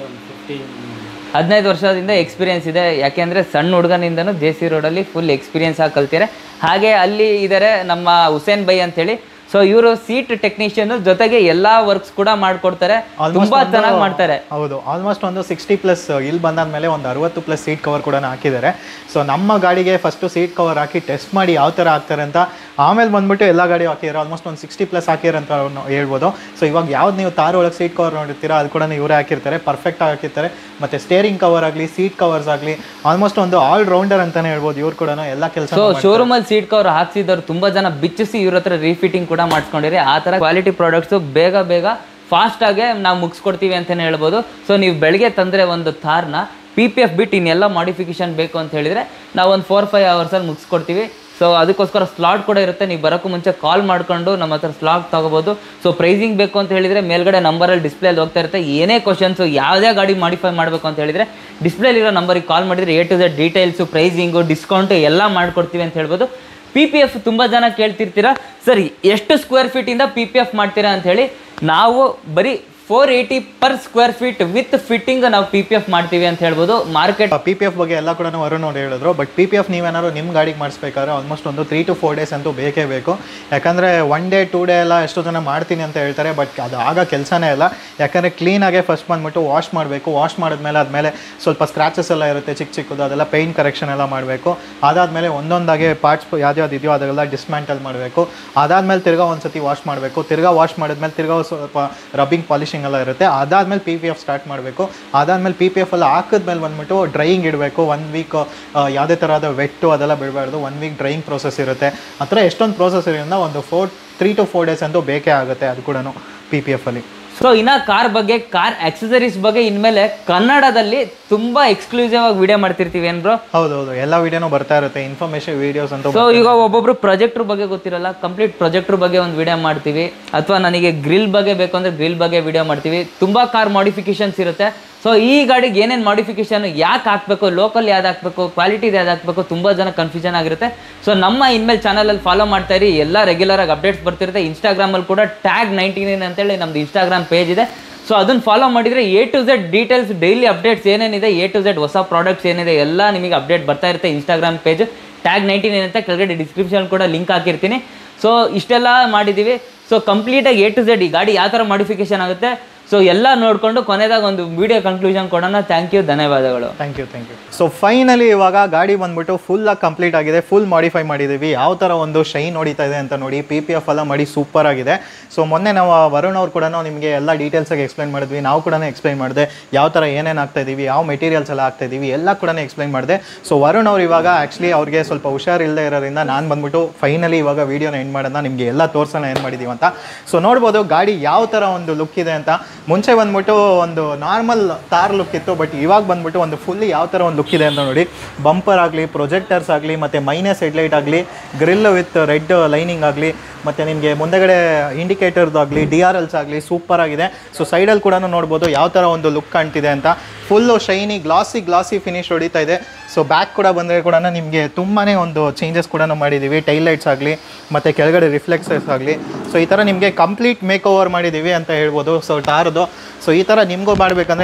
15 ವರ್ಷದಿಂದ ಎಕ್ಸ್ಪೀರಿಯನ್ಸ್ ಇದೆ. ಯಾಕೆಂದರೆ ಸಣ್ಣ ಹುಡುಗನಿಂದನೂ JC ರೋಡಲ್ಲಿ ಫುಲ್ ಎಕ್ಸ್ಪೀರಿಯನ್ಸ್ ಆಗಿ ಕಲ್ತಿದ್ದಾರೆ. ಹಾಗೆ ಅಲ್ಲಿ ಇದ್ದಾರೆ ನಮ್ಮ ಹುಸೇನ್ ಬೈ ಅಂತೇಳಿ. ಸೊ ಇವರು ಸೀಟ್ ಟೆಕ್ನಿಷಿಯನ್ ಜೊತೆಗೆ ಎಲ್ಲಾ ವರ್ಕ್ಸ್ ಕೂಡ ಮಾಡ್ಕೊಡ್ತಾರೆ, ತುಂಬಾ ಚೆನ್ನಾಗಿ ಮಾಡ್ತಾರೆ. ಹೌದು, ಆಲ್ಮೋಸ್ಟ್ ಒಂದು 60+ ಇಲ್ಲಿ ಬಂದಾದ್ಮೇಲೆ ಒಂದು 60+ ಸೀಟ್ ಕವರ್ ಕೂಡ ಹಾಕಿದ್ದಾರೆ. ಸೊ ನಮ್ಮ ಗಾಡಿಗೆ ಫಸ್ಟ್ ಸೀಟ್ ಕವರ್ ಹಾಕಿ ಟೆಸ್ಟ್ ಮಾಡಿ ಯಾವ ಥರ ಆಗ್ತಾರೆ ಅಂತ, ಆಮೇಲೆ ಬಂದ್ಬಿಟ್ಟು ಎಲ್ಲ ಗಾಡಿ ಹಾಕಿದ್ದಾರೆ. ಆಲ್ಮೋಸ್ಟ್ ಒಂದು 60+ ಹಾಕಿದ್ದಾರೆ ಅಂತ ಹೇಳ್ಬೋದು. ಸೊ ಇವಾಗ ಯಾವ್ದು ನೀವು ತಾರ್ ಒಳಗೆ ಸೀಟ್ ಕವರ್ ನೋಡಿರ್ತೀರಾ ಅದು ಕೂಡ ಇವರೇ ಹಾಕಿರ್ತಾರೆ, ಪರ್ಫೆಕ್ಟ್ ಹಾಕಿರ್ತಾರೆ. ಮತ್ತು ಸ್ಟೇರಿಂಗ್ ಕವರ್ ಆಗಲಿ ಸೀಟ್ ಕವರ್ಸ್ ಆಗಲಿ ಆಲ್ಮೋಸ್ಟ್ ಒಂದು ಆಲ್ ರೌಂಡರ್ ಅಂತಾನೆ ಹೇಳ್ಬೋದು. ಇವ್ರು ಕೂಡ ಎಲ್ಲ ಕೆಲಸ. ಸೊ ಶೋರೂಮಲ್ಲಿ ಸೀಟ್ ಕವರ್ ಹಾಕ್ಸಿದವ್ರು ತುಂಬಾ ಜನ ಬಿಚ್ಚಿಸಿ ಇವ್ರ ಹತ್ರ ರೀಫಿಟಿಂಗ್ ಕೂಡ ಮಾಡಿಸ್ಕೊಂಡಿರಿ. ಆ ಥರ ಕ್ವಾಲಿಟಿ ಪ್ರಾಡಕ್ಟ್ಸು ಬೇಗ ಫಾಸ್ಟಾಗೆ ನಾವು ಮುಗಿಸ್ಕೊಡ್ತೀವಿ ಅಂತಲೇ ಹೇಳ್ಬೋದು. ಸೊ ನೀವು ಬೆಳಗ್ಗೆ ತಂದರೆ ಒಂದು ಥಾರ್ನ PPF ಬಿಟ್ಟು ಇನ್ನೆಲ್ಲ ಮಾಡಿಫಿಕೇಶನ್ ಬೇಕು ಅಂತ ಹೇಳಿದರೆ ನಾವು ಒಂದು 4-5 ಅವರ್ಸಲ್ಲಿ ಮುಗಿಸ್ಕೊಡ್ತೀವಿ. ಸೊ ಅದಕ್ಕೋಸ್ಕರ ಸ್ಲಾಟ್ ಕೂಡ ಇರುತ್ತೆ, ನೀವು ಬರೋಕ್ಕೂ ಮುಂಚೆ ಕಾಲ್ ಮಾಡಿಕೊಂಡು ನಮ್ಮ ಹತ್ರ ಸ್ಲಾಟ್ ತೊಗೋಬೋದು. ಸೊ ಪ್ರೈಸಿಂಗ್ ಬೇಕು ಅಂತ ಹೇಳಿದರೆ ಮೇಲ್ಗಡೆ ನಂಬರಲ್ಲಿ ಡಿಸ್ಪ್ಲೇಲಿ ಹೋಗ್ತಾ ಇರುತ್ತೆ. ಏನೇ ಕ್ವಶನ್ಸು ಯಾವುದೇ ಗಾಡಿ ಮಾಡಿಫೈ ಮಾಡಬೇಕು ಅಂತ ಹೇಳಿದರೆ ಡಿಸ್ಪ್ಲೇಲಿರೋ ನಂಬರಿಗೆ ಕಾಲ್ ಮಾಡಿದರೆ A to Z details, pricing, discount ಎಲ್ಲ ಮಾಡಿಕೊಡ್ತೀವಿ ಅಂತ ಹೇಳ್ಬೋದು. PPF ತುಂಬ ಜನ ಕೇಳ್ತಿರ್ತೀರಾ, ಸರಿ ಎಷ್ಟು ಸ್ಕ್ವೇರ್ ಫೀಟಿಂದ PPF ಮಾಡ್ತೀರಾ ಅಂತ ಹೇಳಿ. ನಾವು ಬರೀ 480 per square feet with fitting ನಾವು PPF ಮಾಡ್ತೀವಿ ಅಂತ ಹೇಳ್ಬೋದು. ಮಾರ್ಕೆಟ್ PPF ಬಗ್ಗೆ ಎಲ್ಲ ಕೂಡ ವರುಣ್ ಅವ್ರು ಹೇಳಿದ್ರು. ಬಟ್ PPF ನೀವೇನಾದ್ರು ನಿಮ್ಮ ಗಾಡಿಗೆ ಮಾಡಿಸ್ಬೇಕಾದ್ರೆ ಆಲ್ಮೋಸ್ಟ್ ಒಂದು 3 to 4 days ಅಂತೂ ಬೇಕೇ ಬೇಕು. ಯಾಕಂದರೆ 1 day 2 day ಎಲ್ಲ ಎಷ್ಟೋ ಜನ ಮಾಡ್ತೀನಿ ಅಂತ ಹೇಳ್ತಾರೆ, ಬಟ್ ಅದು ಆಗ ಕೆಲಸನೇ ಇಲ್ಲ. ಯಾಕಂದರೆ ಕ್ಲೀನಾಗೆ ಫಸ್ಟ್ ಬಂದುಬಿಟ್ಟು ವಾಶ್ ಮಾಡಬೇಕು. ವಾಶ್ ಮಾಡಿದ್ಮೇಲೆ ಅದ್ಮೇಲೆ ಸ್ವಲ್ಪ ಸ್ಕ್ರಾಚಸ್ ಎಲ್ಲ ಇರುತ್ತೆ ಚಿಕ್ಕದು, ಅದೆಲ್ಲ ಪೇಂಟ್ ಕರೆಕ್ಷನ್ ಎಲ್ಲ ಮಾಡಬೇಕು. ಅದಾದಮೇಲೆ ಒಂದೊಂದಾಗೆ ಪಾರ್ಟ್ಸ್ ಯಾವ್ದು ಇದೆಯೋ ಅದೆಲ್ಲ ಡಿಸ್ಮ್ಯಾಂಟಲ್ ಮಾಡಬೇಕು. ಅದಾದಮೇಲೆ ತಿರ್ಗಾ ಒಂದ್ಸತಿ ವಾಶ್ ಮಾಡಬೇಕು. ತಿರ್ಗಾ ವಾಶ್ ಮಾಡಿದ್ಮೇಲೆ ತಿರ್ಗಾ ಸ್ವಲ್ಪ ರಬ್ಬಿಂಗ್ ಪಾಲಿಶಿಂಗ್ ಎಲ್ಲ ಇರುತ್ತೆ. ಅದಾದ್ಮೇಲೆ PPF ಸ್ಟಾರ್ಟ್ ಮಾಡಬೇಕು. ಅದಾದ್ಮೇಲೆ PPF ಎಲ್ಲ ಹಾಕಿದ್ಮೇಲೆ ಬಂದ್ಬಿಟ್ಟು ಡ್ರೈಯಿಂಗ್ ಇಡಬೇಕು. 1 week ಯಾವುದೇ ಥರದ ವೆಟ್ಟು ಅದೆಲ್ಲ ಬಿಡಬಾರ್ದು. 1 week ಡ್ರೈಯಿಂಗ್ ಪ್ರೋಸೆಸ್ ಇರುತ್ತೆ. ಆ ಥರ ಎಷ್ಟೊಂದು ಪ್ರೋಸೆಸ್ ಇರೋದ್ರಿಂದ ಒಂದು 3 to 4 days ಅಂತೂ ಬೇಕೇ ಆಗುತ್ತೆ ಅದು ಕೂಡ PPF ಅಲ್ಲಿ. ಸೊ ಇನ್ನು ಕಾರ್ ಬಗ್ಗೆ, ಕಾರ್ ಆಕ್ಸೆಸರೀಸ್ ಬಗ್ಗೆ ಇನ್ಮೇಲೆ ಕನ್ನಡದಲ್ಲಿ ತುಂಬಾ ಎಕ್ಸ್ಕ್ಲೂಸಿವ್ ಆಗಿ ವಿಡಿಯೋ ಮಾಡ್ತಿರ್ತೀವಿ ಏನ್ ಬ್ರೋ? ಹೌದೌದು, ಎಲ್ಲ ವಿಡಿಯೋನು ಬರ್ತಾ ಇರುತ್ತೆ, ಇನ್ಫಾರ್ಮೇಶನ್ ವಿಡಿಯೋಸ್ ಅಂತ. ಸೊ ಈಗ ಒಬ್ಬೊಬ್ರು ಪ್ರೊಜೆಕ್ಟ್ರ್ ಬಗ್ಗೆ ಗೊತ್ತಿರಲ್ಲ, ಕಂಪ್ಲೀಟ್ ಪ್ರೊಜೆಕ್ಟ್ರ್ ಬಗ್ಗೆ ಒಂದು ವಿಡಿಯೋ ಮಾಡ್ತೀವಿ. ಅಥವಾ ನನಗೆ ಗ್ರಿಲ್ ಬಗ್ಗೆ ಬೇಕು ಅಂದರೆ ಗ್ರಿಲ್ ಬಗ್ಗೆ ವಿಡಿಯೋ ಮಾಡ್ತೀವಿ. ತುಂಬ ಕಾರ್ ಮಾಡಿಫಿಕೇಶನ್ಸ್ ಇರುತ್ತೆ. ಸೊ ಈ ಗಾಡಿಗೆ ಏನೇನು ಮಾಡಿಫಿಕೇಶನ್ ಯಾಕೆ ಹಾಕಬೇಕು, ಲೋಕಲ್ ಯಾವ್ದು ಹಾಕಬೇಕು, ಕ್ವಾಲಿಟಿದು ಯಾವ್ದು ಹಾಕಬೇಕು, ತುಂಬ ಜನ ಕನ್ಫ್ಯೂಷನ್ ಆಗಿರುತ್ತೆ. ಸೊ ನಮ್ಮ ಇನ್ಮೇಲೆ ಚಾನಲಲ್ಲಿ ಫಾಲೋ ಮಾಡ್ತಾ ಇರಿ, ಎಲ್ಲ ರೆಗ್ಯುಲರಾಗಿ ಅಪ್ಡೇಟ್ಸ್ ಬರ್ತಿರುತ್ತೆ. ಇನ್ಸ್ಟಾಗ್ರಾಮಲ್ಲಿ ಕೂಡ tag19 ಅಂತೇಳಿ ನಮ್ಮದು ಇನ್ಸ್ಟಾಗ್ರಾಮ್ ಪೇಜ್ ಇದೆ. ಸೊ ಅದನ್ನು ಫಾಲೋ ಮಾಡಿದರೆ A to Z details, daily updates ಏನೇನಿದೆ, A to Z ಹೊಸ ಪ್ರಾಡಕ್ಟ್ಸ್ ಏನಿದೆ ಎಲ್ಲ ನಿಮಗೆ ಅಪ್ಡೇಟ್ ಬರ್ತಾ ಇರುತ್ತೆ. ಇನ್ಸ್ಟಾಗ್ರಾಮ್ ಪೇಜ್ tag19 ಅಂತ ಕೆಳಗಡೆ ಡಿಸ್ಕ್ರಿಪ್ಷನ್ ಕೂಡ ಲಿಂಕ್ ಹಾಕಿರ್ತೀನಿ. ಸೊ ಇಷ್ಟೆಲ್ಲ ಮಾಡಿದ್ದೀವಿ. ಸೊ ಕಂಪ್ಲೀಟಾಗಿ A to Z ಈ ಗಾಡಿ ಯಾವ ಥರ ಮಾಡಿಫಿಕೇಶನ್ ಆಗುತ್ತೆ ಸೊ ಎಲ್ಲ ನೋಡಿಕೊಂಡು ಕೊನೆದಾಗ ಒಂದು ವಿಡಿಯೋ ಕನ್ಕ್ಲೂಷನ್ ಕೊಡೋಣ. ಥ್ಯಾಂಕ್ ಯು, ಧನ್ಯವಾದಗಳು. Thank you. ಸೊ ಫೈನಲಿ ಇವಾಗ ಗಾಡಿ ಬಂದ್ಬಿಟ್ಟು ಫುಲ್ಲಾಗಿ ಕಂಪ್ಲೀಟ್ ಆಗಿದೆ, ಫುಲ್ ಮಾಡಿಫೈ ಮಾಡಿದ್ದೀವಿ. ಯಾವ ಥರ ಒಂದು ಶೈನ್ ಹೊಡಿತಾ ಇದೆ ಅಂತ ನೋಡಿ. PPF ಎಲ್ಲ ಮಾಡಿ ಸೂಪರ್ ಆಗಿದೆ. ಸೊ ಮೊನ್ನೆ ನಾವು ವರುಣ್ ಅವ್ರು ಕೂಡ ನಿಮಗೆ ಎಲ್ಲ ಡೀಟೇಲ್ಸಾಗಿ ಎಕ್ಸ್ಪ್ಲೈನ್ ಮಾಡಿದ್ವಿ, ನಾವು ಕೂಡ ಎಕ್ಸ್ಪ್ಲೈನ್ ಮಾಡಿದೆ ಯಾವ ಥರ ಏನೇನು ಆಗ್ತಾ ಇದ್ದೀವಿ, ಯಾವ ಮೆಟೀರಿಯಲ್ಸ್ ಎಲ್ಲ ಆಗ್ತಾ ಇದ್ದೀವಿ ಎಲ್ಲ ಕೂಡ ಎಕ್ಸ್ಪ್ಲೈನ್ ಮಾಡಿದೆ. ಸೊ ವರುಣ್ ಅವ್ರು ಇವಾಗ ಆ್ಯಕ್ಚುಲಿ ಅವ್ರಿಗೆ ಸ್ವಲ್ಪ ಹುಷಾರಿಲ್ಲದೆ ಇರೋದ್ರಿಂದ ನಾನು ಬಂದ್ಬಿಟ್ಟು ಫೈನಲಿ ಇವಾಗ ವೀಡಿಯೋನ ಎಂಡ್ ಮಾಡೋಣ, ನಿಮಗೆ ಎಲ್ಲ ತೋರಿಸೋಣ ಏನು ಮಾಡಿದ್ದೀವಿ ಅಂತ. ಸೊ ನೋಡ್ಬೋದು ಗಾಡಿ ಯಾವ ಥರ ಒಂದು ಲುಕ್ ಇದೆ ಅಂತ. ಮುಂಚೆ ಬಂದ್ಬಿಟ್ಟು ಒಂದು ನಾರ್ಮಲ್ ತಾರ್ ಲುಕ್ ಇತ್ತು, ಬಟ್ ಇವಾಗ ಬಂದ್ಬಿಟ್ಟು ಒಂದು ಫುಲ್ಲಿ ಯಾವ ಥರ ಒಂದು ಲುಕ್ ಇದೆ ಅಂತ ನೋಡಿ. ಬಂಪರ್ ಆಗಲಿ, ಪ್ರೊಜೆಕ್ಟರ್ಸ್ ಆಗಲಿ, ಮತ್ತು ಮೈನಸ್ ಹೆಡ್ಲೈಟ್ ಆಗಲಿ, ಗ್ರಿಲ್ ವಿತ್ ರೆಡ್ ಲೈನಿಂಗ್ ಆಗಲಿ, ಮತ್ತು ನಿಮಗೆ ಮುಂದೆಗಡೆ ಇಂಡಿಕೇಟರ್ದಾಗಲಿ, DRLs ಆಗಲಿ ಸೂಪರ್ ಆಗಿದೆ. ಸೊ ಸೈಡಲ್ಲಿ ಕೂಡ ನೋಡ್ಬೋದು ಯಾವ ಥರ ಒಂದು ಲುಕ್ ಕಾಣ್ತಿದೆ ಅಂತ. ಫುಲ್ಲು ಶೈನಿ ಗ್ಲಾಸಿ ಫಿನಿಶ್ ಹೊಡಿತಾ ಇದೆ. ಸೊ ಬ್ಯಾಕ್ ಕೂಡ ಬಂದರೆ ಕೂಡ ನಿಮಗೆ ತುಂಬಾ ಒಂದು ಚೇಂಜಸ್ ಕೂಡ ಮಾಡಿದ್ದೀವಿ. ಟೈಲ್ ಲೈಟ್ಸ್ ಆಗಲಿ ಮತ್ತು ಕೆಳಗಡೆ ರಿಫ್ಲೆಕ್ಸರ್ಸ್ ಆಗಲಿ. ಸೊ ಈ ಥರ ನಿಮಗೆ ಕಂಪ್ಲೀಟ್ ಮೇಕ್ ಓವರ್ ಮಾಡಿದ್ದೀವಿ ಅಂತ ಹೇಳ್ಬೋದು. ಸೊ ಟಾರ್ದು ಸೊ ಈ ಥರ ನಿಮಗೂ ಮಾಡಬೇಕಂದ್ರೆ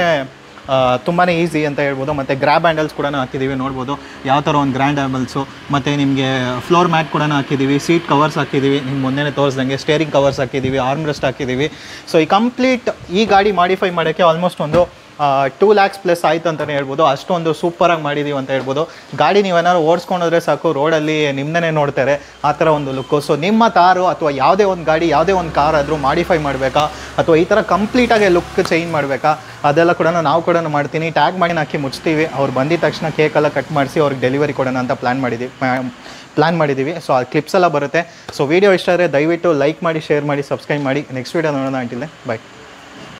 ತುಂಬಾ ಈಸಿ ಅಂತ ಹೇಳ್ಬೋದು. ಮತ್ತು ಗ್ರ್ಯಾಬ್ ಹ್ಯಾಂಡಲ್ಸ್ ಕೂಡ ಹಾಕಿದ್ದೀವಿ, ನೋಡ್ಬೋದು ಯಾವ ಥರ ಒಂದು ಗ್ರ್ಯಾಂಡ್ ಹ್ಯಾಂಡಲ್ಸು. ಮತ್ತು ನಿಮಗೆ ಫ್ಲೋರ್ ಮ್ಯಾಟ್ ಕೂಡ ಹಾಕಿದ್ದೀವಿ, ಸೀಟ್ ಕವರ್ಸ್ ಹಾಕಿದ್ದೀವಿ, ನಿಮ್ಗೆ ಮೊನ್ನೆ ತೋರಿಸ್ದಂಗೆ ಸ್ಟೇರಿಂಗ್ ಕವರ್ಸ್ ಹಾಕಿದ್ದೀವಿ, ಆರ್ಮ್ ರೆಸ್ಟ್ ಹಾಕಿದ್ದೀವಿ. ಸೊ ಈ ಕಂಪ್ಲೀಟ್ ಈ ಗಾಡಿ ಮಾಡಿಫೈ ಮಾಡೋಕ್ಕೆ ಆಲ್ಮೋಸ್ಟ್ ಒಂದು 2 lakhs ಪ್ಲಸ್ ಆಯಿತು ಅಂತಲೇ ಹೇಳ್ಬೋದು. ಅಷ್ಟೊಂದು ಸೂಪರಾಗಿ ಮಾಡಿದ್ದೀವಿ ಅಂತ ಹೇಳ್ಬೋದು. ಗಾಡಿ ನೀವೇನಾದ್ರು ಓಡಿಸ್ಕೊಂಡ್ರೆ ಸಾಕು, ರೋಡಲ್ಲಿ ನಿಮ್ಮನ್ನೇ ನೋಡ್ತಾರೆ, ಆ ಥರ ಒಂದು ಲುಕ್ಕು. ಸೊ ನಿಮ್ಮ ಕಾರು ಅಥವಾ ಯಾವುದೇ ಒಂದು ಗಾಡಿ, ಯಾವುದೇ ಒಂದು ಕಾರ್ ಆದರೂ ಮಾಡಿಫೈ ಮಾಡಬೇಕಾ ಅಥವಾ ಈ ಥರ ಕಂಪ್ಲೀಟಾಗಿ ಲುಕ್ ಚೇಂಜ್ ಮಾಡಬೇಕಾ, ಅದೆಲ್ಲ ಕೂಡ ನಾವು ಕೂಡ ಮಾಡ್ತೀನಿ. ಟ್ಯಾಗ್ ಮಾಡಿ ಹಾಕಿ ಮುಚ್ತೀವಿ. ಅವ್ರು ಬಂದಿದ ತಕ್ಷಣ ಕೇಕೆಲ್ಲ ಕಟ್ ಮಾಡಿಸಿ ಅವ್ರಿಗೆ ಡೆಲಿವರಿ ಕೊಡೋಣ ಅಂತ ಪ್ಲ್ಯಾನ್ ಮಾಡಿದ್ದೀವಿ. ಸೊ ಆ ಕ್ಲಿಪ್ಸ್ ಎಲ್ಲ ಬರುತ್ತೆ. ಸೊ ವಿಡಿಯೋ ಇಷ್ಟ ಆದರೆ ದಯವಿಟ್ಟು ಲೈಕ್ ಮಾಡಿ, ಶೇರ್ ಮಾಡಿ, ಸಬ್ಸ್ಕ್ರೈಬ್ ಮಾಡಿ. ನೆಕ್ಸ್ಟ್ ವೀಡಿಯೋ ನೋಡೋಣ. ಅಂಟಿಲ್ಲ, ಬಾಯ್.